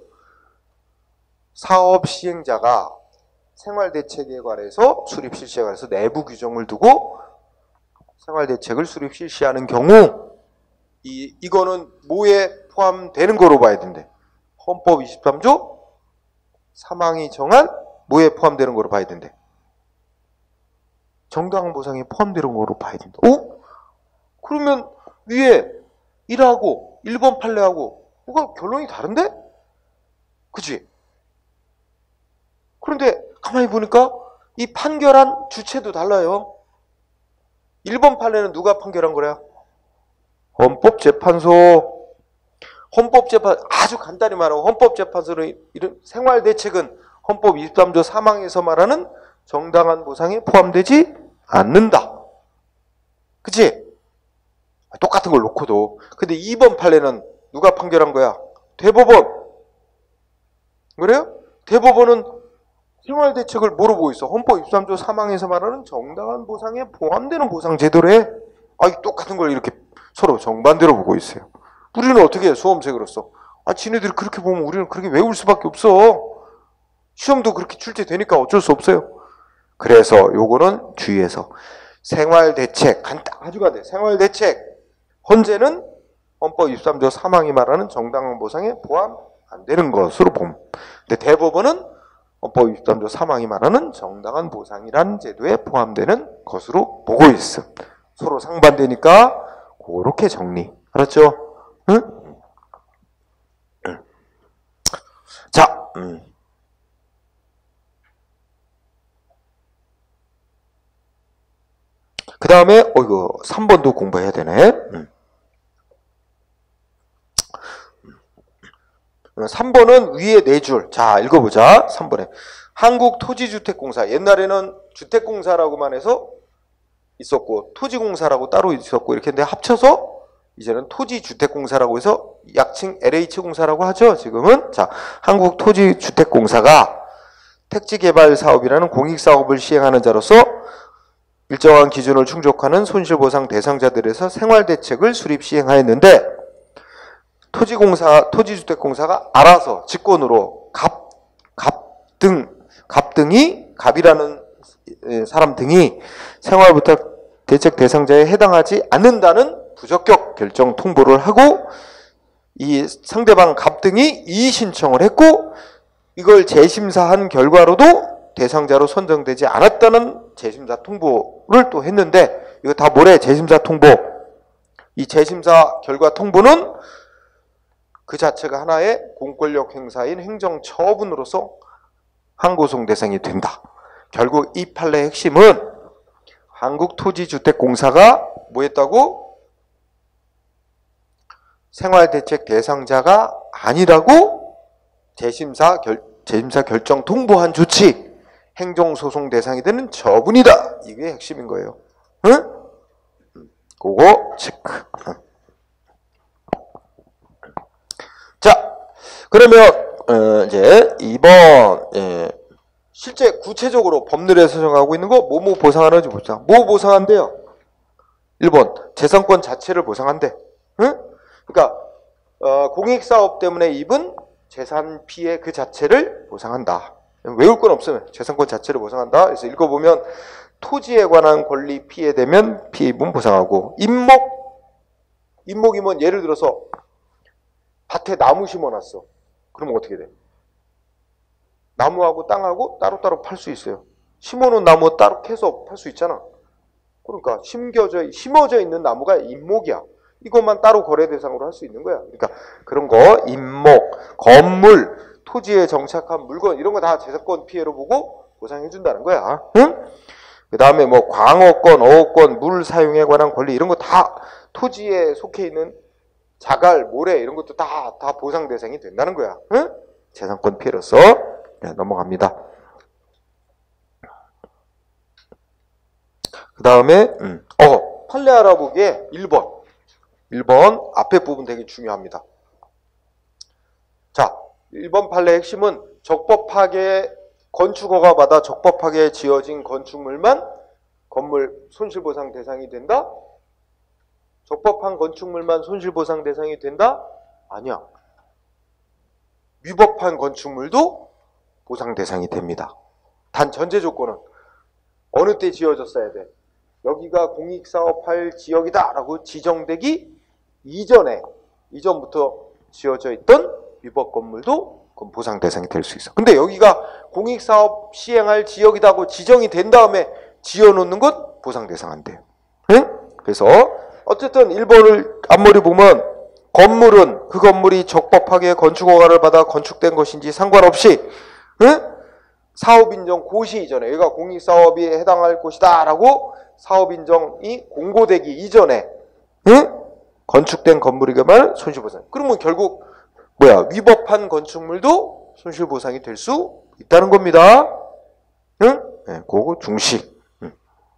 사업 시행자가 생활대책에 관해서 수립 실시에 관해서 내부 규정을 두고 생활대책을 수립 실시하는 경우 이, 이거는 뭐에 포함되는 거로 봐야 된대. 헌법 이십삼 조 삼 항이 정한 뭐에 포함되는 거로 봐야 된대. 정당한 보상에 포함되는 거로 봐야 된다. 어? 그러면 위에 일하고 일 번 판례하고 뭐가 결론이 다른데? 그치? 그런데 가만히 보니까 이 판결한 주체도 달라요. 일 번 판례는 누가 판결한 거래요? 헌법재판소. 헌법재판, 아주 간단히 말하고 헌법재판소는 이런 생활대책은 헌법 이십삼 조 삼 항에서 말하는 정당한 보상에 포함되지 않는다. 그치? 똑같은 걸 놓고도. 근데 이 번 판례는 누가 판결한 거야? 대법원. 그래요? 대법원은 생활대책을 뭐로 보고 있어? 헌법 이십삼 조 삼 항에서 말하는 정당한 보상에 포함되는 보상제도래. 아, 똑같은 걸 이렇게 서로 정반대로 보고 있어요. 우리는 어떻게 해? 수험생으로서. 아, 지네들이 그렇게 보면 우리는 그렇게 외울 수밖에 없어. 시험도 그렇게 출제되니까 어쩔 수 없어요. 그래서 요거는 주의해서 생활대책, 간단, 아주 간단해. 생활대책. 헌재는 헌법 이십삼 조 삼 항이 말하는 정당한 보상에 포함 안 되는 것으로 봄. 근데 대법원은 헌법 이십삼 조 삼 항이 말하는 정당한 보상이란 제도에 포함되는 것으로 보고 있음. 서로 상반되니까 그렇게 정리. 알았죠? 응? 응. 자, 음. 그 다음에, 어, 이거 삼 번도 공부해야 되네. 음. 삼 번은 위에 네 줄. 자, 읽어보자. 삼 번에. 한국토지주택공사. 옛날에는 주택공사라고만 해서 있었고, 토지공사라고 따로 있었고, 이렇게 했는데 합쳐서 이제는 토지주택공사라고 해서 약칭 엘에이치 공사라고 하죠. 지금은. 자, 한국토지주택공사가 택지개발사업이라는 공익사업을 시행하는 자로서 일정한 기준을 충족하는 손실보상 대상자들에서 생활대책을 수립 시행하였는데 토지공사, 토지주택공사가 알아서 직권으로 갑, 갑등, 갑등이, 갑이라는 사람 등이 생활부탁 대책 대상자에 해당하지 않는다는 부적격 결정 통보를 하고 이 상대방 갑등이 이의 신청을 했고 이걸 재심사한 결과로도 대상자로 선정되지 않았다는 재심사 통보를 또 했는데, 이거 다 뭐래? 재심사 통보. 이 재심사 결과 통보는 그 자체가 하나의 공권력 행사인 행정처분으로서 항고송 대상이 된다. 결국 이 판례의 핵심은 한국토지주택공사가 뭐 했다고? 생활대책 대상자가 아니라고 재심사, 결, 재심사 결정 통보한 조치, 행정소송 대상이 되는 처분이다. 이게 핵심인 거예요. 응? 그거 체크. 자, 그러면 어, 이제 이번 예, 실제 구체적으로 법률에서 정하고 있는 거 뭐뭐 보상하는지 봅시다. 뭐 보상한대요? 일 번 재산권 자체를 보상한대. 응? 그러니까 어, 공익사업 때문에 입은 재산 피해 그 자체를 보상한다. 외울 건 없으면 재산권 자체를 보상한다. 그래서 읽어보면 토지에 관한 권리 피해되면 피해 입은 보상하고, 임목, 임목이면 예를 들어서 밭에 나무 심어놨어. 그러면 어떻게 돼? 나무하고 땅하고 따로따로 팔 수 있어요. 심어놓은 나무 따로 캐서 팔 수 있잖아. 그러니까 심겨져, 심어져 있는 나무가 임목이야. 이것만 따로 거래 대상으로 할 수 있는 거야. 그러니까 그런 거, 임목, 건물, 토지에 정착한 물건 이런 거 다 재산권 피해로 보고 보상해 준다는 거야. 응? 그 다음에 뭐 광어권, 어업권, 물 사용에 관한 권리 이런 거 다 토지에 속해 있는 자갈, 모래 이런 것도 다, 다 보상 대상이 된다는 거야. 응? 재산권 피해로서. 네, 넘어갑니다. 그 다음에 음. 어 판례 알아보기에 일 번. 일 번 앞에 부분 되게 중요합니다. 자, 일 번 판례의 핵심은 적법하게 건축허가 받아 적법하게 지어진 건축물만 건물 손실보상 대상이 된다? 적법한 건축물만 손실보상 대상이 된다? 아니야. 위법한 건축물도 보상 대상이 됩니다. 단 전제 조건은 어느 때 지어졌어야 돼? 여기가 공익사업할 지역이다 라고 지정되기 이전에, 이전부터 지어져 있던 위법 건물도 그건 보상 대상이 될 수 있어. 근데 여기가 공익사업 시행할 지역이라고 지정이 된 다음에 지어놓는 것 보상 대상 안 돼요. 응? 그래서 어쨌든 일 번을 앞머리 보면 건물은 그 건물이 적법하게 건축허가를 받아 건축된 것인지 상관없이 응? 사업인정 고시 이전에 여기가 공익사업이 해당할 곳이다 라고 사업인정이 공고되기 이전에 응? 건축된 건물이기만 손실보상. 그러면 결국 뭐야? 위법한 건축물도 손실보상이 될 수 있다는 겁니다. 응? 네, 그거 중시. 응.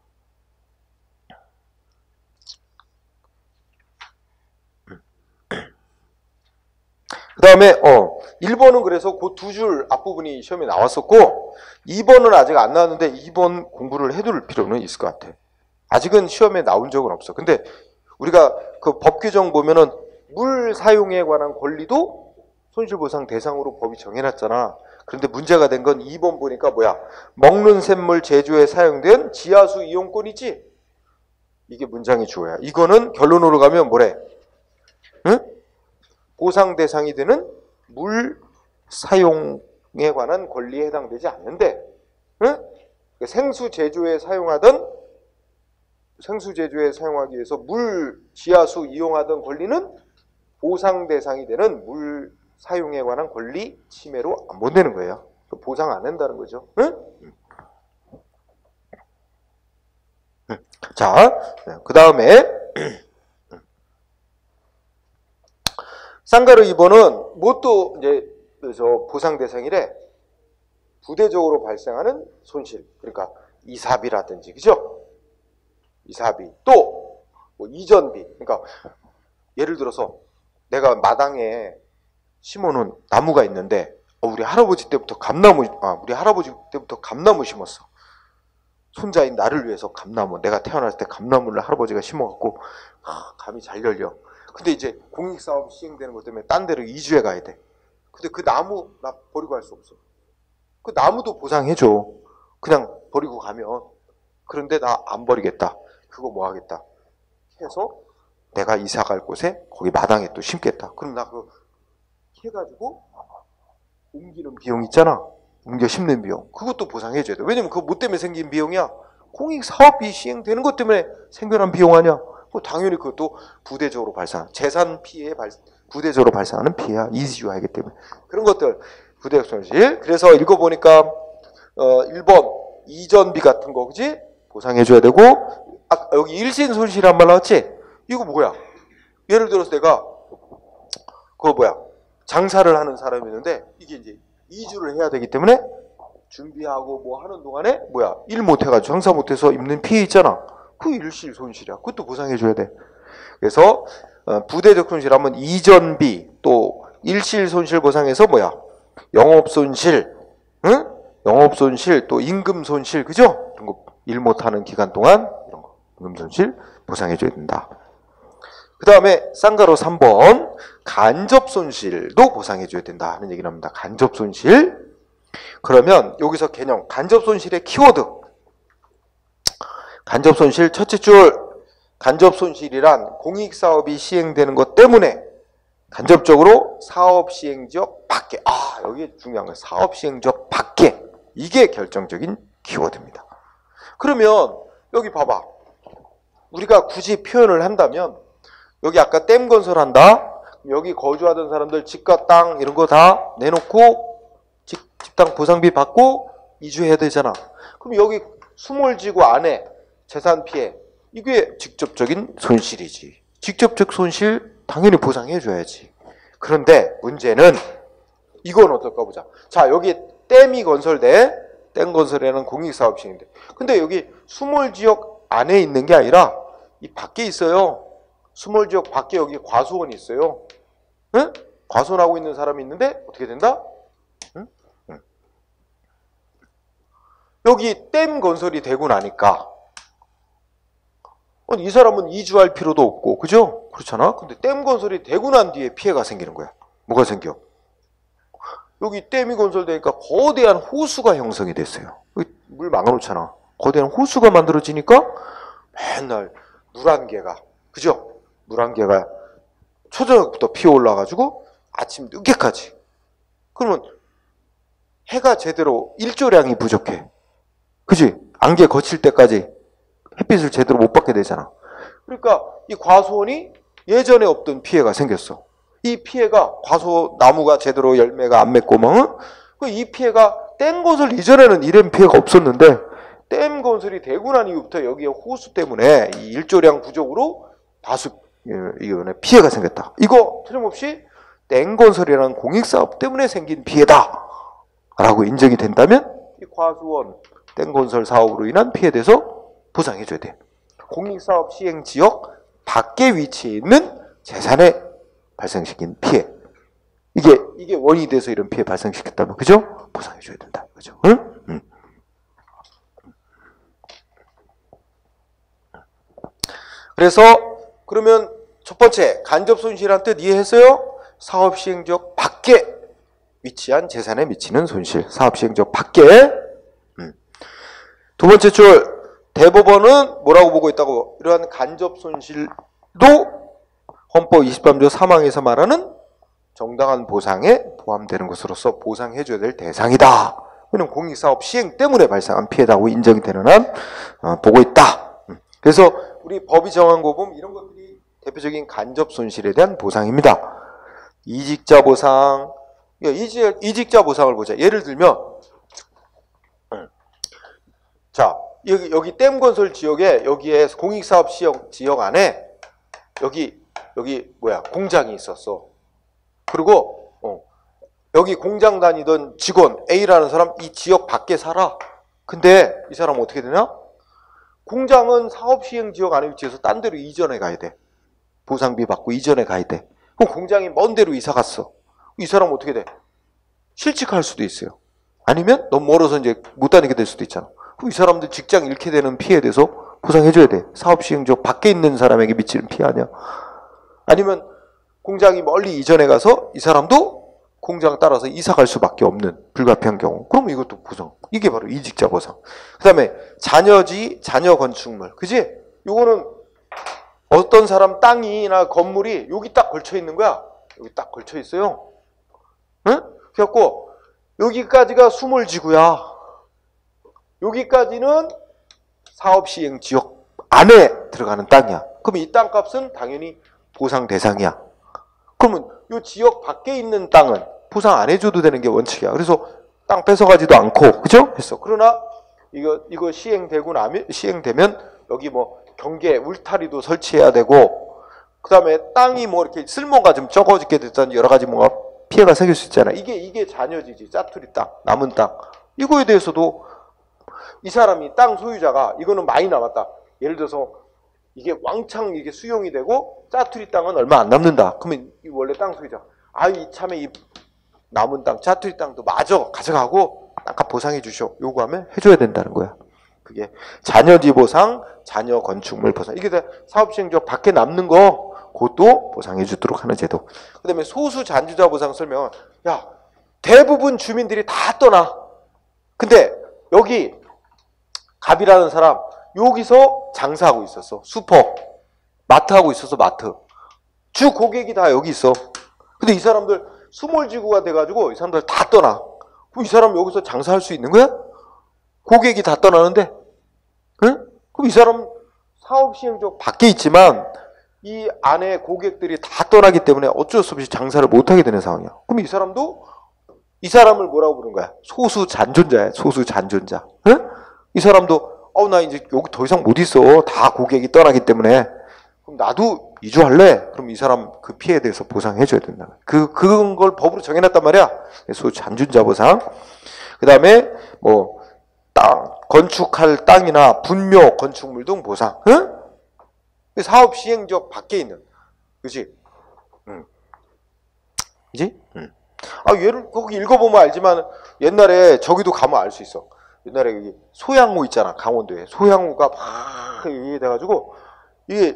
그 다음에 어 일 번은 그래서 그 두 줄 앞부분이 시험에 나왔었고 이 번은 아직 안 나왔는데 이 번 공부를 해둘 필요는 있을 것 같아. 아직은 시험에 나온 적은 없어. 근데 우리가 그 법 규정 보면은 물 사용에 관한 권리도 손실보상 대상으로 법이 정해놨잖아. 그런데 문제가 된 건 이 번 보니까 뭐야? 먹는 샘물 제조에 사용된 지하수 이용권이지? 이게 문장이 주어야. 이거는 결론으로 가면 뭐래? 응? 보상 대상이 되는 물 사용에 관한 권리에 해당되지 않는데, 응? 생수 제조에 사용하던 생수 제조에 사용하기 위해서 물 지하수 이용하던 권리는 보상 대상이 되는 물 사용에 관한 권리 침해로 안 본다는 거예요. 보상 안 한다는 거죠. 응? 자, 그 다음에 쌍가루 이 번은 뭣도 이제 저 보상 대상이래. 부대적으로 발생하는 손실. 그러니까 이사비라든지, 그죠? 이사비. 또 뭐 이전비. 그러니까 예를 들어서 내가 마당에 심어놓은 나무가 있는데 어, 우리 할아버지 때부터 감나무, 아 우리 할아버지 때부터 감나무 심었어. 손자인 나를 위해서 감나무, 내가 태어났을 때 감나무를 할아버지가 심어갖고 아, 감이 잘 열려. 근데 이제 공익사업 시행되는 것 때문에 딴 데로 이주해 가야 돼. 근데 그 나무 나 버리고 갈 수 없어. 그 나무도 보상해줘. 그냥 버리고 가면. 그런데 나 안 버리겠다. 그거 뭐 하겠다 해서 내가 이사 갈 곳에 거기 마당에 또 심겠다. 그럼 나 그거 해가지고 옮기는 비용 있잖아. 옮겨 심는 비용. 그것도 보상해줘야 돼. 왜냐면 그거 뭐 때문에 생긴 비용이야? 공익사업이 시행되는 것 때문에 생겨난 비용 아니야? 당연히 그것도 부대적으로 발생, 재산 피해에 발, 부대적으로 발생하는 피해야. 이주하기 때문에. 그런 것들, 부대적 손실. 그래서 읽어보니까, 어, 일 번, 이전비 같은 거, 그지? 보상해줘야 되고, 아, 여기 일신 손실이란 말 나왔지? 이거 뭐야? 예를 들어서 내가, 그거 뭐야? 장사를 하는 사람이 있는데, 이게 이제 이주를 해야 되기 때문에, 준비하고 뭐 하는 동안에, 뭐야? 일 못해가지고, 장사 못해서 입는 피해 있잖아. 그 일실 손실이야. 그것도 보상해줘야 돼. 그래서, 어, 부대적 손실하면 이전비, 또 일실 손실 보상에서 뭐야? 영업 손실, 응? 영업 손실, 또 임금 손실, 그죠? 이런 거 일 못하는 기간 동안 이런 거 임금 손실 보상해줘야 된다. 그 다음에 쌍가로 삼 번 간접 손실도 보상해줘야 된다 하는 얘기를 합니다. 간접 손실. 그러면 여기서 개념 간접 손실의 키워드. 간접 손실 첫째 줄. 간접 손실이란 공익사업이 시행되는 것 때문에 간접적으로 사업 시행 지역 밖에, 아 여기 중요한 거예요. 사업 시행 지역 밖에. 이게 결정적인 키워드입니다. 그러면 여기 봐봐. 우리가 굳이 표현을 한다면 여기 아까 댐 건설한다. 여기 거주하던 사람들 집과 땅 이런 거 다 내놓고 집, 집땅 보상비 받고 이주해야 되잖아. 그럼 여기 수몰지구 안에 재산 피해, 이게 직접적인 손실이지. 직접적 손실 당연히 보상해줘야지. 그런데 문제는 이건 어떨까 보자. 자, 여기 댐이 건설돼. 댐 건설에는 공익사업 시행돼. 근데 여기 수몰지역 안에 있는 게 아니라 이 밖에 있어요. 수몰지역 밖에 여기 과수원이 있어요. 응? 과수원하고 있는 사람이 있는데 어떻게 된다? 응? 응. 여기 댐 건설이 되고 나니까 이 사람은 이주할 필요도 없고, 그죠? 그렇잖아? 근데 댐 건설이 되고 난 뒤에 피해가 생기는 거야. 뭐가 생겨? 여기 댐이 건설되니까 거대한 호수가 형성이 됐어요. 물 막아놓잖아. 거대한 호수가 만들어지니까 맨날 물 한 개가, 그죠? 물 한 개가 초저녁부터 피어 올라가지고 아침 늦게까지. 그러면 해가 제대로 일조량이 부족해. 그지? 안개 거칠 때까지 햇빛을 제대로 못 받게 되잖아. 그러니까 이 과수원이 예전에 없던 피해가 생겼어. 이 피해가 과수 나무가 제대로 열매가 안 맺고 뭐, 이 피해가 댐 건설 이전에는 이런 피해가 없었는데 댐 건설이 되고 난 이후부터 여기에 호수 때문에 이 일조량 부족으로 다수 이거는 피해가 생겼다. 이거 틀림없이 댐 건설이라는 공익사업 때문에 생긴 피해다 라고 인정이 된다면 이 과수원 댐 건설 사업으로 인한 피해에 대해서 보상해줘야 돼. 공익사업 시행 지역 밖에 위치해 있는 재산에 발생시킨 피해. 이게, 이게 원인이 돼서 이런 피해 발생시켰다면, 그죠? 보상해줘야 된다. 그죠? 응? 응. 그래서, 그러면 첫 번째, 간접 손실한 뜻 이해했어요? 사업 시행 지역 밖에 위치한 재산에 미치는 손실. 사업 시행 지역 밖에. 음. 두 번째 줄, 대법원은 뭐라고 보고 있다고? 이러한 간접 손실도 헌법 이십삼 조 삼 항에서 말하는 정당한 보상에 포함되는 것으로서 보상해줘야 될 대상이다. 왜냐면 공익사업 시행 때문에 발생한 피해다고 인정이 되는 한 어, 보고 있다. 그래서 우리 법이 정한 거 보면 이런 것들이 대표적인 간접 손실에 대한 보상입니다. 이직자 보상, 이직, 이직자 보상을 보자. 예를 들면 자 여기, 여기 댐 건설 지역에 여기에 공익사업 지역, 지역 안에 여기 여기 뭐야 공장이 있었어. 그리고 어, 여기 공장 다니던 직원 A라는 사람 이 지역 밖에 살아. 근데 이 사람 어떻게 되냐? 공장은 사업 시행 지역 안에 위치해서 딴 데로 이전해 가야 돼. 보상비 받고 이전해 가야 돼. 그럼 공장이 먼 데로 이사 갔어. 이 사람 어떻게 돼? 실직할 수도 있어요. 아니면 너무 멀어서 이제 못 다니게 될 수도 있잖아. 그럼 이 사람들 직장 잃게 되는 피해에 대해서 보상해줘야 돼. 사업 시행 지역 밖에 있는 사람에게 미치는 피해 아니야. 아니면 공장이 멀리 이전해 가서 이 사람도 공장 따라서 이사 갈 수밖에 없는 불가피한 경우. 그럼 이것도 보상. 이게 바로 이직자 보상. 그 다음에 자녀지, 자녀 건축물. 그지? 요거는 어떤 사람 땅이나 건물이 여기 딱 걸쳐 있는 거야. 여기 딱 걸쳐 있어요. 응? 그래갖고 여기까지가 수몰지구야. 여기까지는 사업시행 지역 안에 들어가는 땅이야. 그럼 이 땅값은 당연히 보상 대상이야. 그러면 이 지역 밖에 있는 땅은 보상 안 해줘도 되는 게 원칙이야. 그래서 땅 뺏어가지도 않고, 그죠? 했어. 그러나 이거 이거 시행되고 나면 시행되면 여기 뭐 경계 울타리도 설치해야 되고, 그 다음에 땅이 뭐 이렇게 쓸모가 좀 적어지게 됐던 여러 가지 뭔가 피해가 생길 수 있잖아. 이게 이게 잔여지지. 짜투리 땅, 남은 땅. 이거에 대해서도 이 사람이 땅 소유자가 이거는 많이 남았다. 예를 들어서 이게 왕창 이게 수용이 되고 짜투리 땅은 얼마 안 남는다. 그러면 이 원래 땅 소유자, 아 이참에 이 남은 땅, 짜투리 땅도 마저 가져가고 땅값 보상해 주시오. 요구하면 해줘야 된다는 거야. 그게 잔여지 보상, 잔여 건축물 보상. 이게 다 사업시행지역 밖에 남는 거 그것도 보상해 주도록 하는 제도. 그 다음에 소수 잔주자 보상 설명은, 야 대부분 주민들이 다 떠나. 근데 여기 갑이라는 사람 여기서 장사하고 있었어. 슈퍼 마트 하고 있어서 마트 주 고객이 다 여기 있어. 근데 이 사람들 수몰지구가 돼가지고 이 사람들 다 떠나. 그럼 이 사람 여기서 장사할 수 있는 거야? 고객이 다 떠나는데, 응? 그럼 이 사람 사업시행지역 밖에 있지만 이 안에 고객들이 다 떠나기 때문에 어쩔 수 없이 장사를 못하게 되는 상황이야. 그럼 이 사람도 이 사람을 뭐라고 부르는 거야? 소수 잔존자야. 소수 잔존자. 응? 이 사람도 어 나 이제 여기 더 이상 못 있어. 다 고객이 떠나기 때문에. 그럼 나도 이주할래. 그럼 이 사람 그 피해에 대해서 보상해줘야 된다. 그 그런 걸 법으로 정해놨단 말이야. 소수 잔존자 보상. 그 다음에 뭐 땅 건축할 땅이나 분묘 건축물 등 보상. 응? 사업 시행지역 밖에 있는, 그렇지? 응. 그지? 응. 아 얘를 거기 읽어보면 알지만 옛날에 저기도 가면 알 수 있어. 옛날에 여기 소양호 있잖아. 강원도에 소양호가 막 이게 돼가지고 이게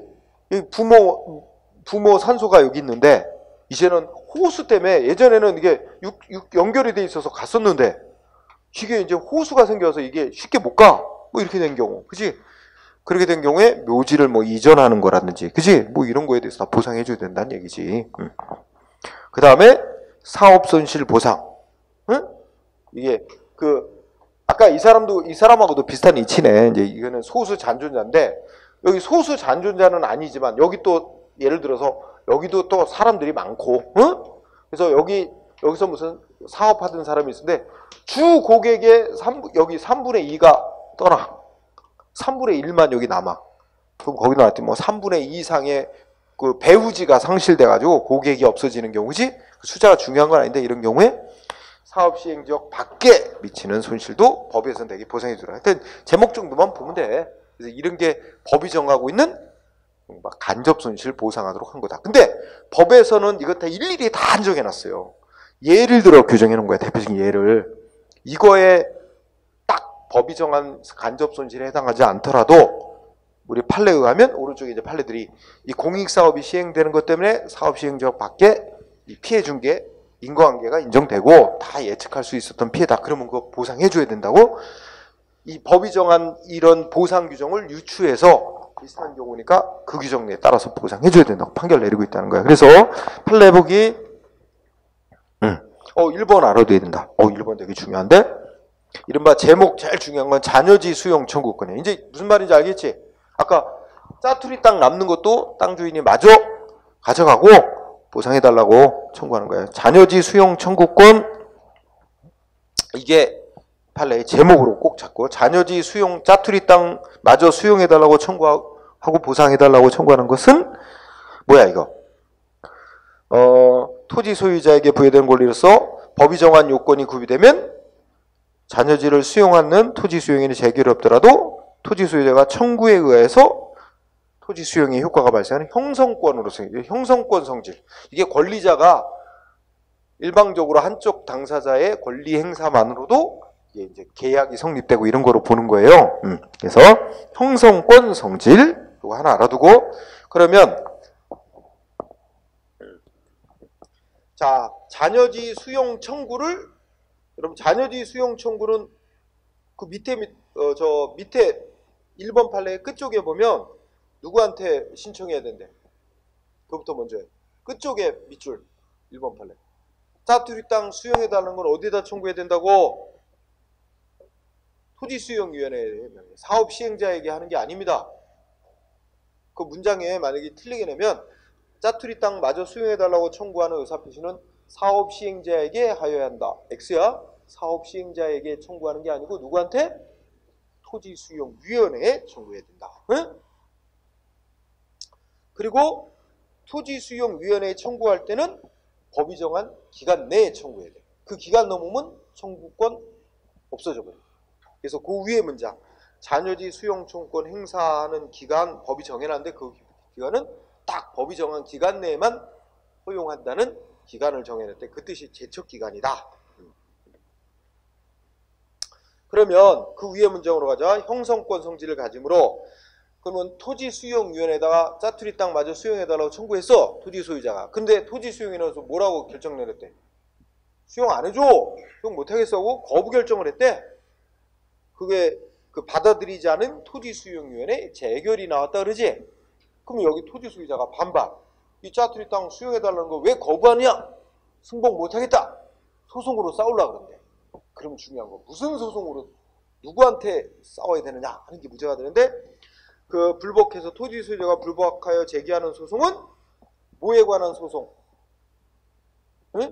부모 부모 산소가 여기 있는데 이제는 호수 때문에, 예전에는 이게 육, 육 연결이 돼 있어서 갔었는데 이게 이제 호수가 생겨서 이게 쉽게 못 가. 뭐 이렇게 된 경우, 그지? 그렇게 된 경우에 묘지를 뭐 이전하는 거라든지, 그지? 뭐 이런 거에 대해서 다 보상해줘야 된다는 얘기지. 응. 그 다음에 사업 손실 보상. 응? 이게 그 아까 이 사람도 이 사람하고도 비슷한 이치네. 이제 이거는 소수 잔존자인데 여기 소수 잔존자는 아니지만 여기 또 예를 들어서 여기도 또 사람들이 많고, 응? 그래서 여기 여기서 무슨 사업하던 사람이 있는데 주 고객의 삼, 여기 삼분의 이가 떠나. 삼분의 일만 여기 남아. 그럼 거기 나왔더니 뭐 삼분의 이 이상의 그 배후지가 상실돼가지고 고객이 없어지는 경우, 그지? 숫자가 중요한 건 아닌데 이런 경우에 사업시행지역 밖에 미치는 손실도 법에서는 되게 보상해주라. 하여튼 제목 정도만 보면 돼. 그래서 이런 게 법이 정하고 있는 막 간접 손실 보상하도록 한 거다. 근데 법에서는 이것 다 일일이 다 한정해놨어요. 예를 들어 규정해놓은 거야. 대표적인 예를. 이거에 딱 법이 정한 간접 손실에 해당하지 않더라도 우리 판례에 의하면 오른쪽에 이제 판례들이 이 공익사업이 시행되는 것 때문에 사업시행지역 밖에 이 피해 준 게 인과관계가 인정되고 다 예측할 수 있었던 피해다. 그러면 그거 보상해줘야 된다고 이 법이 정한 이런 보상 규정을 유추해서 비슷한 경우니까 그 규정에 따라서 보상해줘야 된다고 판결 내리고 있다는 거야. 그래서 판례 보기 음. 어 일 번 알아둬야 된다. 어 일 번 되게 중요한데 이른바 제목 제일 중요한 건 잔여지 수용 청구권이야. 이제 무슨 말인지 알겠지? 아까 짜투리 땅 남는 것도 땅 주인이 마저 가져가고 보상해달라고 청구하는 거예요. 잔여지 수용 청구권, 이게 판례의 제목으로 꼭 잡고, 잔여지 수용 짜투리 땅 마저 수용해달라고 청구하고 보상해달라고 청구하는 것은 뭐야 이거? 어, 토지 소유자에게 부여된 권리로서 법이 정한 요건이 구비되면 잔여지를 수용하는 토지 수용인이 재결이 없더라도 토지 소유자가 청구에 의해서 토지 수용의 효과가 발생하는 형성권으로서, 형성권 성질. 이게 권리자가 일방적으로 한쪽 당사자의 권리 행사만으로도 이게 이제 계약이 성립되고 이런 거로 보는 거예요. 음. 그래서 형성권 성질 이거 하나 알아두고, 그러면 자 잔여지 수용 청구를, 여러분 잔여지 수용 청구는 그 밑에 어, 저 밑에 일 번 판례 끝쪽에 보면 누구한테 신청해야 된대? 그것부터 먼저 해. 끝쪽에 밑줄 일 번 판례. 짜투리 땅 수용해달라는 건 어디다 청구해야 된다고? 토지수용위원회에 사업 시행자에게 하는 게 아닙니다. 그 문장에 만약에 틀리게 내면 짜투리 땅 마저 수용해달라고 청구하는 의사표시는 사업 시행자에게 하여야 한다. X야. 사업 시행자에게 청구하는 게 아니고 누구한테? 토지수용위원회에 청구해야 된다. 응? 그리고 토지수용위원회에 청구할 때는 법이 정한 기간 내에 청구해야 돼. 그 기간 넘으면 청구권 없어져 버려. 그래서 그 위에 문장, 잔여지 수용 청구권 행사하는 기간 법이 정해놨는데 그 기간은 딱 법이 정한 기간 내에만 허용한다는 기간을 정해놨대. 그 뜻이 제척기간이다. 그러면 그 위에 문장으로 가자. 형성권 성질을 가지므로, 그러면 토지수용위원회에다가 짜투리 땅 마저 수용해달라고 청구했어, 토지 소유자가. 근데 토지 수용위원회에서 뭐라고 결정 내렸대? 수용 안 해줘, 수용 못하겠어 하고 거부 결정을 했대. 그게 그 받아들이지 않은 토지수용위원회 재결이 나왔다 그러지? 그럼 여기 토지 소유자가 반발, 이 짜투리 땅 수용해달라는 거 왜 거부하냐? 승복 못하겠다, 소송으로 싸우려고 그런대. 그러면 중요한 거, 무슨 소송으로 누구한테 싸워야 되느냐 하는 게 문제가 되는데, 그 불복해서 토지 소유자가 불복하여 제기하는 소송은 뭐에 관한 소송? 응?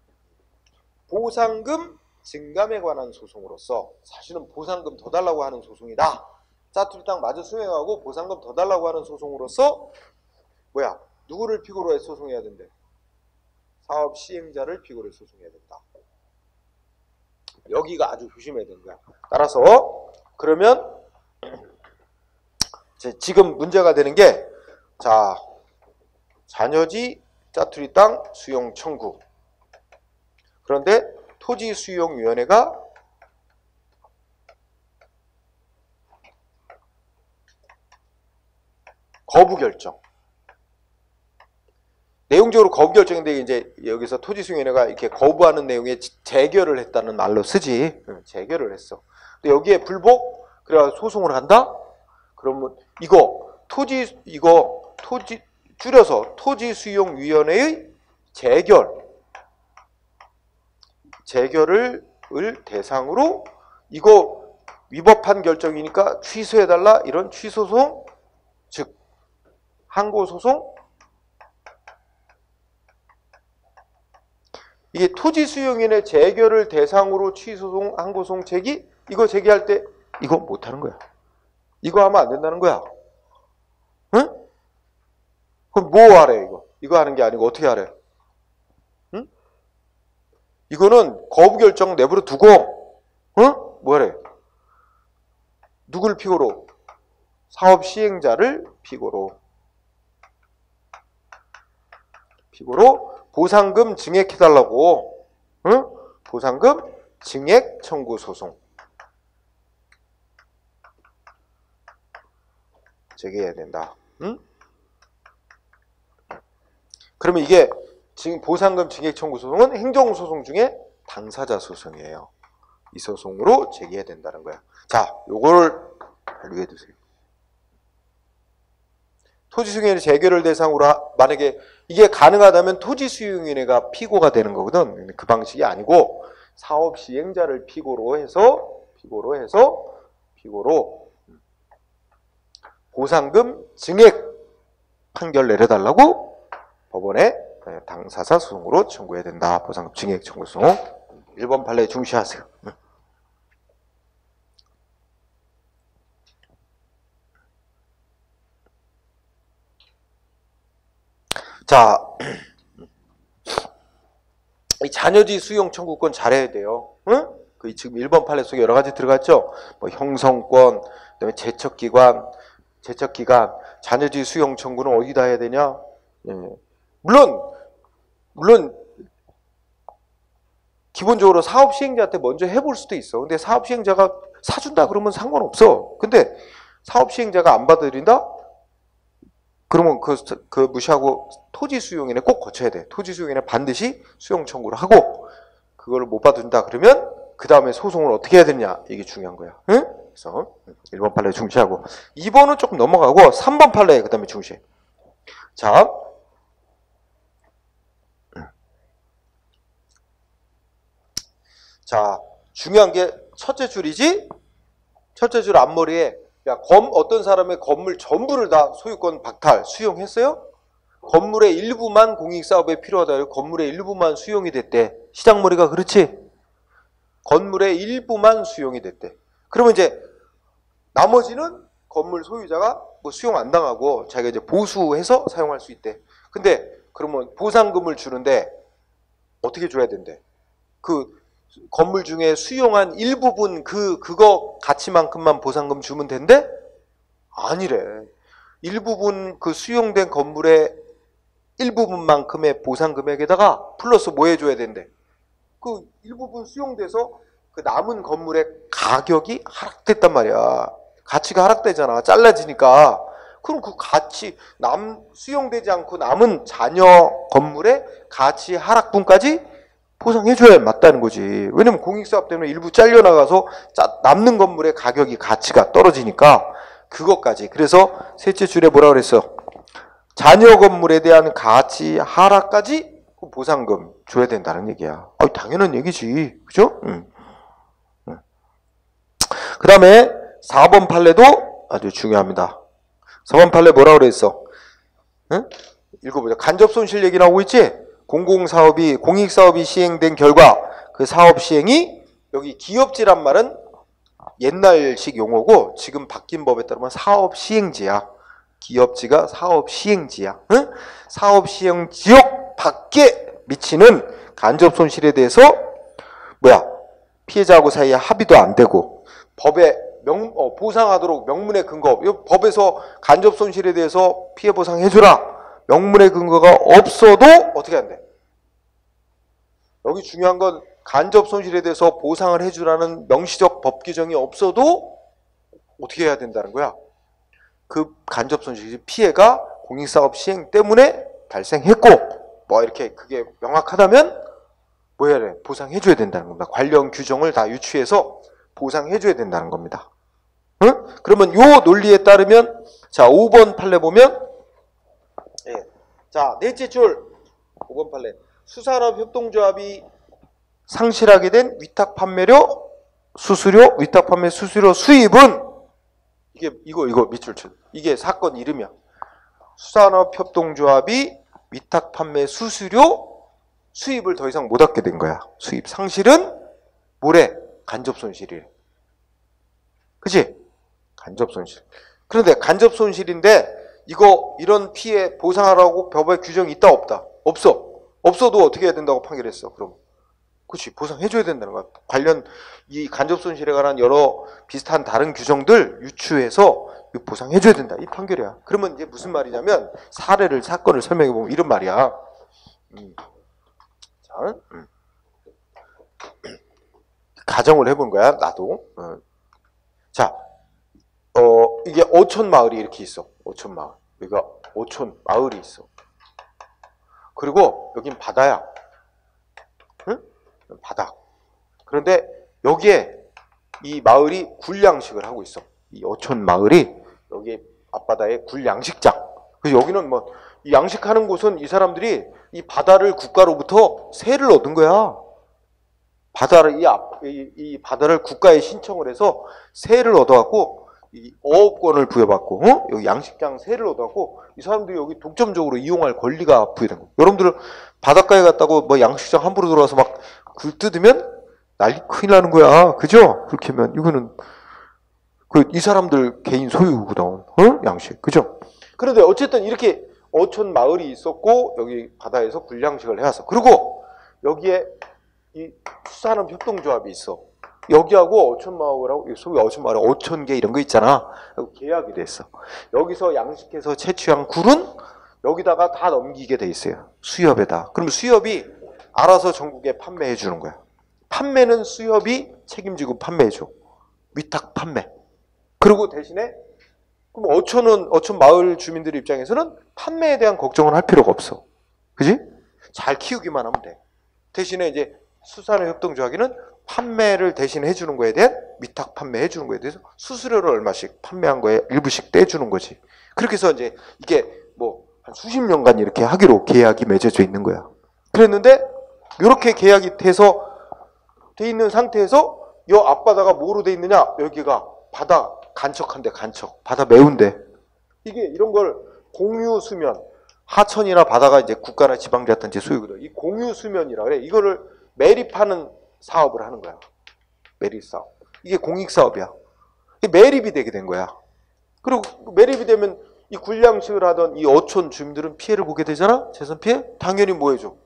보상금 증감에 관한 소송으로서, 사실은 보상금 더 달라고 하는 소송이다. 짜투리 땅 마저 수용하고 보상금 더 달라고 하는 소송으로서 뭐야? 누구를 피고로 해 소송해야 된대? 사업 시행자를 피고로 해 소송해야 된다. 여기가 아주 조심해야 되는 거야. 따라서 그러면 지금 문제가 되는 게, 자, 잔여지 짜투리 땅 수용 청구. 그런데 토지수용위원회가 거부 결정. 내용적으로 거부 결정인데 이제 여기서 토지수용위원회가 이렇게 거부하는 내용에 재결을 했다는 말로 쓰지. 재결을 했어. 근데 여기에 불복, 그래 소송을 한다? 그러면 이거 토지 이거 토지 줄여서 토지수용위원회의 재결 재결을 대상으로, 이거 위법한 결정이니까 취소해달라, 이런 취소소송, 즉 항고소송. 이게 토지수용위원회 재결을 대상으로 취소소송, 항고소송 제기, 이거 제기할 때 이거 못하는 거야. 이거 하면 안 된다는 거야. 응? 그럼 뭐 하래 이거? 이거 하는 게 아니고 어떻게 하래? 응? 이거는 거부 결정 내버려 두고, 응? 뭐 하래? 누굴 피고로? 사업 시행자를 피고로. 피고로 보상금 증액해달라고, 응? 보상금 증액 청구 소송 제기해야 된다. 응? 그러면 이게 지금 보상금 증액 청구 소송은 행정소송 중에 당사자 소송이에요. 이 소송으로 제기해야 된다는 거야. 자, 요거를 알게 두세요. 토지수용위원회 재결을 대상으로 하, 만약에 이게 가능하다면 토지수용위원회가 피고가 되는 거거든. 그 방식이 아니고 사업 시행자를 피고로 해서 피고로 해서 피고로 보상금 증액 판결 내려달라고 법원에 당사자 소송으로 청구해야 된다. 보상금 증액 청구 소송. 일 번 판례 중시하세요. 자, 이 잔여지 수용 청구권 잘해야 돼요. 응? 그 지금 일 번 판례 속에 여러 가지 들어갔죠. 뭐 형성권, 그다음에 제척기관, 제척기간, 잔여지 수용 청구는 어디다 해야 되냐? 예. 물론, 물론 기본적으로 사업 시행자한테 먼저 해볼 수도 있어. 근데 사업 시행자가 사준다 그러면 상관없어. 근데 사업 시행자가 안 받아들인다? 그러면 그, 그 무시하고 토지수용위원회 꼭 거쳐야 돼. 토지수용위원회 반드시 수용 청구를 하고, 그걸 못 받는다 그러면 그 다음에 소송을 어떻게 해야 되냐, 이게 중요한 거야. 응? 그래서 일 번 판례 중시하고, 이 번은 조금 넘어가고 삼 번 판례 그 다음에 중시. 자, 자, 중요한 게 첫째 줄이지? 첫째 줄 앞머리에 야, 검, 어떤 사람의 건물 전부를 다 소유권 박탈, 수용했어요? 건물의 일부만 공익사업에 필요하다. 건물의 일부만 수용이 됐대. 시장머리가 그렇지? 건물의 일부만 수용이 됐대. 그러면 이제 나머지는 건물 소유자가 뭐 수용 안 당하고 자기가 이제 보수해서 사용할 수 있대. 근데 그러면 보상금을 주는데 어떻게 줘야 된대? 그 건물 중에 수용한 일부분 그 그거 가치만큼만 보상금 주면 된대? 아니래. 일부분 그 수용된 건물의 일부분만큼의 보상금액에다가 플러스 뭐 해줘야 된대? 그 일부분 수용돼서 그 남은 건물의 가격이 하락됐단 말이야. 가치가 하락되잖아. 잘라지니까. 그럼 그 가치, 남, 수용되지 않고 남은 잔여 건물의 가치 하락분까지 보상해줘야 맞다는 거지. 왜냐면 공익사업 때문에 일부 잘려나가서 남는 건물의 가격이 가치가 떨어지니까 그것까지. 그래서 셋째 줄에 뭐라 그랬어? 잔여 건물에 대한 가치 하락까지 보상금 줘야 된다는 얘기야. 아, 당연한 얘기지. 그죠? 응. 응. 그 다음에 사 번 판례도 아주 중요합니다. 사 번 판례 뭐라 그랬어? 응? 읽어보자. 간접손실 얘기 나오고 있지? 공공사업이, 공익사업이 시행된 결과 그 사업 시행이, 여기 기업지란 말은 옛날식 용어고 지금 바뀐 법에 따르면 사업 시행지야. 기업지가 사업 시행지야. 응? 사업 시행 지역 밖에 미치는 간접 손실에 대해서 뭐야? 피해자하고 사이에 합의도 안 되고 법에 명, 어, 보상하도록 명문의 근거, 법에서 간접 손실에 대해서 피해 보상해주라 명문의 근거가 없어도 어떻게 안 돼? 여기 중요한 건 간접 손실에 대해서 보상을 해주라는 명시적 법 규정이 없어도 어떻게 해야 된다는 거야? 그 간접 손실 피해가 공익사업 시행 때문에 발생했고 뭐 이렇게 그게 명확하다면 뭐 해야 돼? 보상해줘야 된다는 겁니다. 관련 규정을 다 유추해서 보상해줘야 된다는 겁니다. 응? 그러면 요 논리에 따르면 자 오 번 판례 보면 예. 자 넷째 줄 오 번 판례 수산업협동조합이 상실하게 된 위탁 판매료 수수료 위탁 판매 수수료 수입은 이게 이거 이거 밑줄 쳐 이게 사건 이름이야. 수산업협동조합이 위탁 판매 수수료 수입을 더 이상 못 얻게 된 거야. 수입 상실은 뭐래? 간접 손실이래. 그치? 간접 손실. 그런데 간접 손실인데 이거 이런 피해 보상하라고 법에 규정이 있다 없다? 없어. 없어도 어떻게 해야 된다고 판결했어. 그럼 그치? 보상해줘야 된다는 거야. 관련 이 간접 손실에 관한 여러 비슷한 다른 규정들 유추해서 보상해줘야 된다. 이 판결이야. 그러면 이제 무슨 말이냐면 사례를 사건을 설명해 보면 이런 말이야. 음. 자, 음. 가정을 해본 거야. 나도. 어. 자, 어 이게 어촌 마을이 이렇게 있어. 어촌 마을. 여기가 어촌 마을이 있어. 그리고 여긴 바다야. 응? 바다. 그런데 여기에 이 마을이 굴양식을 하고 있어. 이 어촌 마을이 여기 앞바다에 굴양식장. 그래서 여기는 뭐 이 양식하는 곳은 이 사람들이 이 바다를 국가로부터 세를 얻은 거야. 바다를 이, 앞, 이, 이 바다를 국가에 신청을 해서 세를 얻어갖고 이 어업권을 부여받고 어? 여기 양식장 세를 얻어갖고 이 사람들이 여기 독점적으로 이용할 권리가 부여된 거야. 여러분들은 바닷가에 갔다고 뭐 양식장 함부로 들어와서 막 굴 뜯으면 난리 큰일 나는 거야. 그죠? 그렇게 하면 이거는 그 이 사람들 개인 소유거든. 어? 양식. 그죠? 그런데 어쨌든 이렇게 어촌 마을이 있었고 여기 바다에서 굴양식을 해왔어. 그리고 여기에 이 수산업협동조합이 있어. 여기하고 어촌마을하고 속에 어촌마을 어촌계 이런 거 있잖아. 계약이 됐어. 여기서 양식해서 채취한 굴은 여기다가 다 넘기게 돼 있어요. 수협에다. 그럼 수협이 알아서 전국에 판매해 주는 거야. 판매는 수협이 책임지고 판매해 줘. 위탁 판매. 그리고 대신에 그럼 어촌은 어촌 마을 주민들 입장에서는 판매에 대한 걱정은 할 필요가 없어. 그지? 잘 키우기만 하면 돼. 대신에 이제 수산업협동조합은 판매를 대신 해주는 거에 대한 위탁 판매해 주는 거에 대해서 수수료를 얼마씩 판매한 거에 일부씩 떼주는 거지. 그렇게 해서 이제 이게 뭐 한 수십 년간 이렇게 하기로 계약이 맺어져 있는 거야. 그랬는데 이렇게 계약이 돼서 돼 있는 상태에서 이 앞바다가 뭐로 돼 있느냐? 여기가 바다 간척한데 간척, 바다 메운데. 이게 이런 걸 공유 수면, 하천이나 바다가 이제 국가나 지방자치단체 소유거든. 이 공유 수면이라 그래. 이거를 매립하는 사업을 하는 거야. 매립 사업. 이게 공익 사업이야. 이게 매립이 되게 된 거야. 그리고 매립이 되면 이 군량식을 하던 이 어촌 주민들은 피해를 보게 되잖아. 재산 피해? 당연히 뭐 해줘?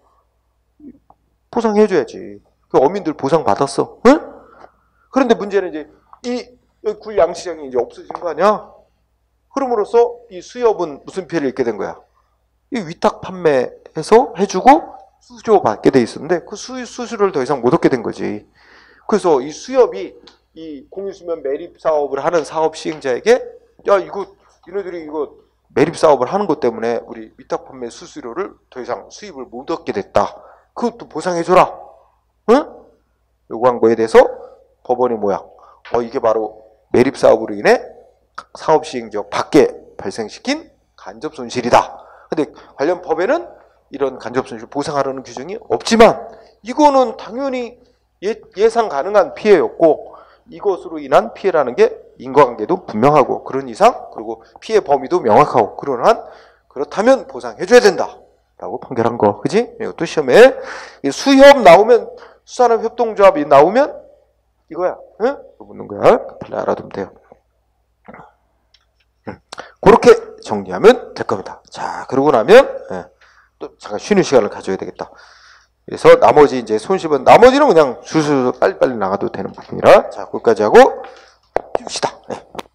보상해줘야지. 그 어민들 보상 받았어. 응? 그런데 문제는 이제 이 굴양시장이 이제 없어진 거 아니야? 그럼으로써 이 수협은 무슨 피해를 입게 된 거야? 이 위탁 판매해서 해주고 수수료 받게 돼 있었는데 그 수, 수수료를 더 이상 못 얻게 된 거지. 그래서 이 수협이 이 공유수면 매립 사업을 하는 사업 시행자에게 야 이거 얘네들이 이거 매립 사업을 하는 것 때문에 우리 위탁 판매 수수료를 더 이상 수입을 못 얻게 됐다. 그것도 보상해줘라. 응? 요구한 거에 대해서 법원이 뭐야? 어 이게 바로 매립 사업으로 인해 사업 시행지역 밖에 발생시킨 간접 손실이다. 근데 관련 법에는 이런 간접 손실 보상하라는 규정이 없지만 이거는 당연히 예, 예상 가능한 피해였고 이것으로 인한 피해라는 게 인과관계도 분명하고 그런 이상 그리고 피해 범위도 명확하고 그러한 그렇다면 보상해줘야 된다 라고 판결한 거. 그지? 이것도 시험에 수협 나오면 수산업협동조합이 나오면 이거야. 응? 묻는 거야. 빨리 알아두면 돼요. 그렇게 정리하면 될 겁니다. 자, 그러고 나면 예, 또 잠깐 쉬는 시간을 가져야 되겠다. 그래서 나머지 이제 손실은 나머지는 그냥 수술 빨리빨리 나가도 되는 부분이라 자, 거기까지 하고 줍시다. 예.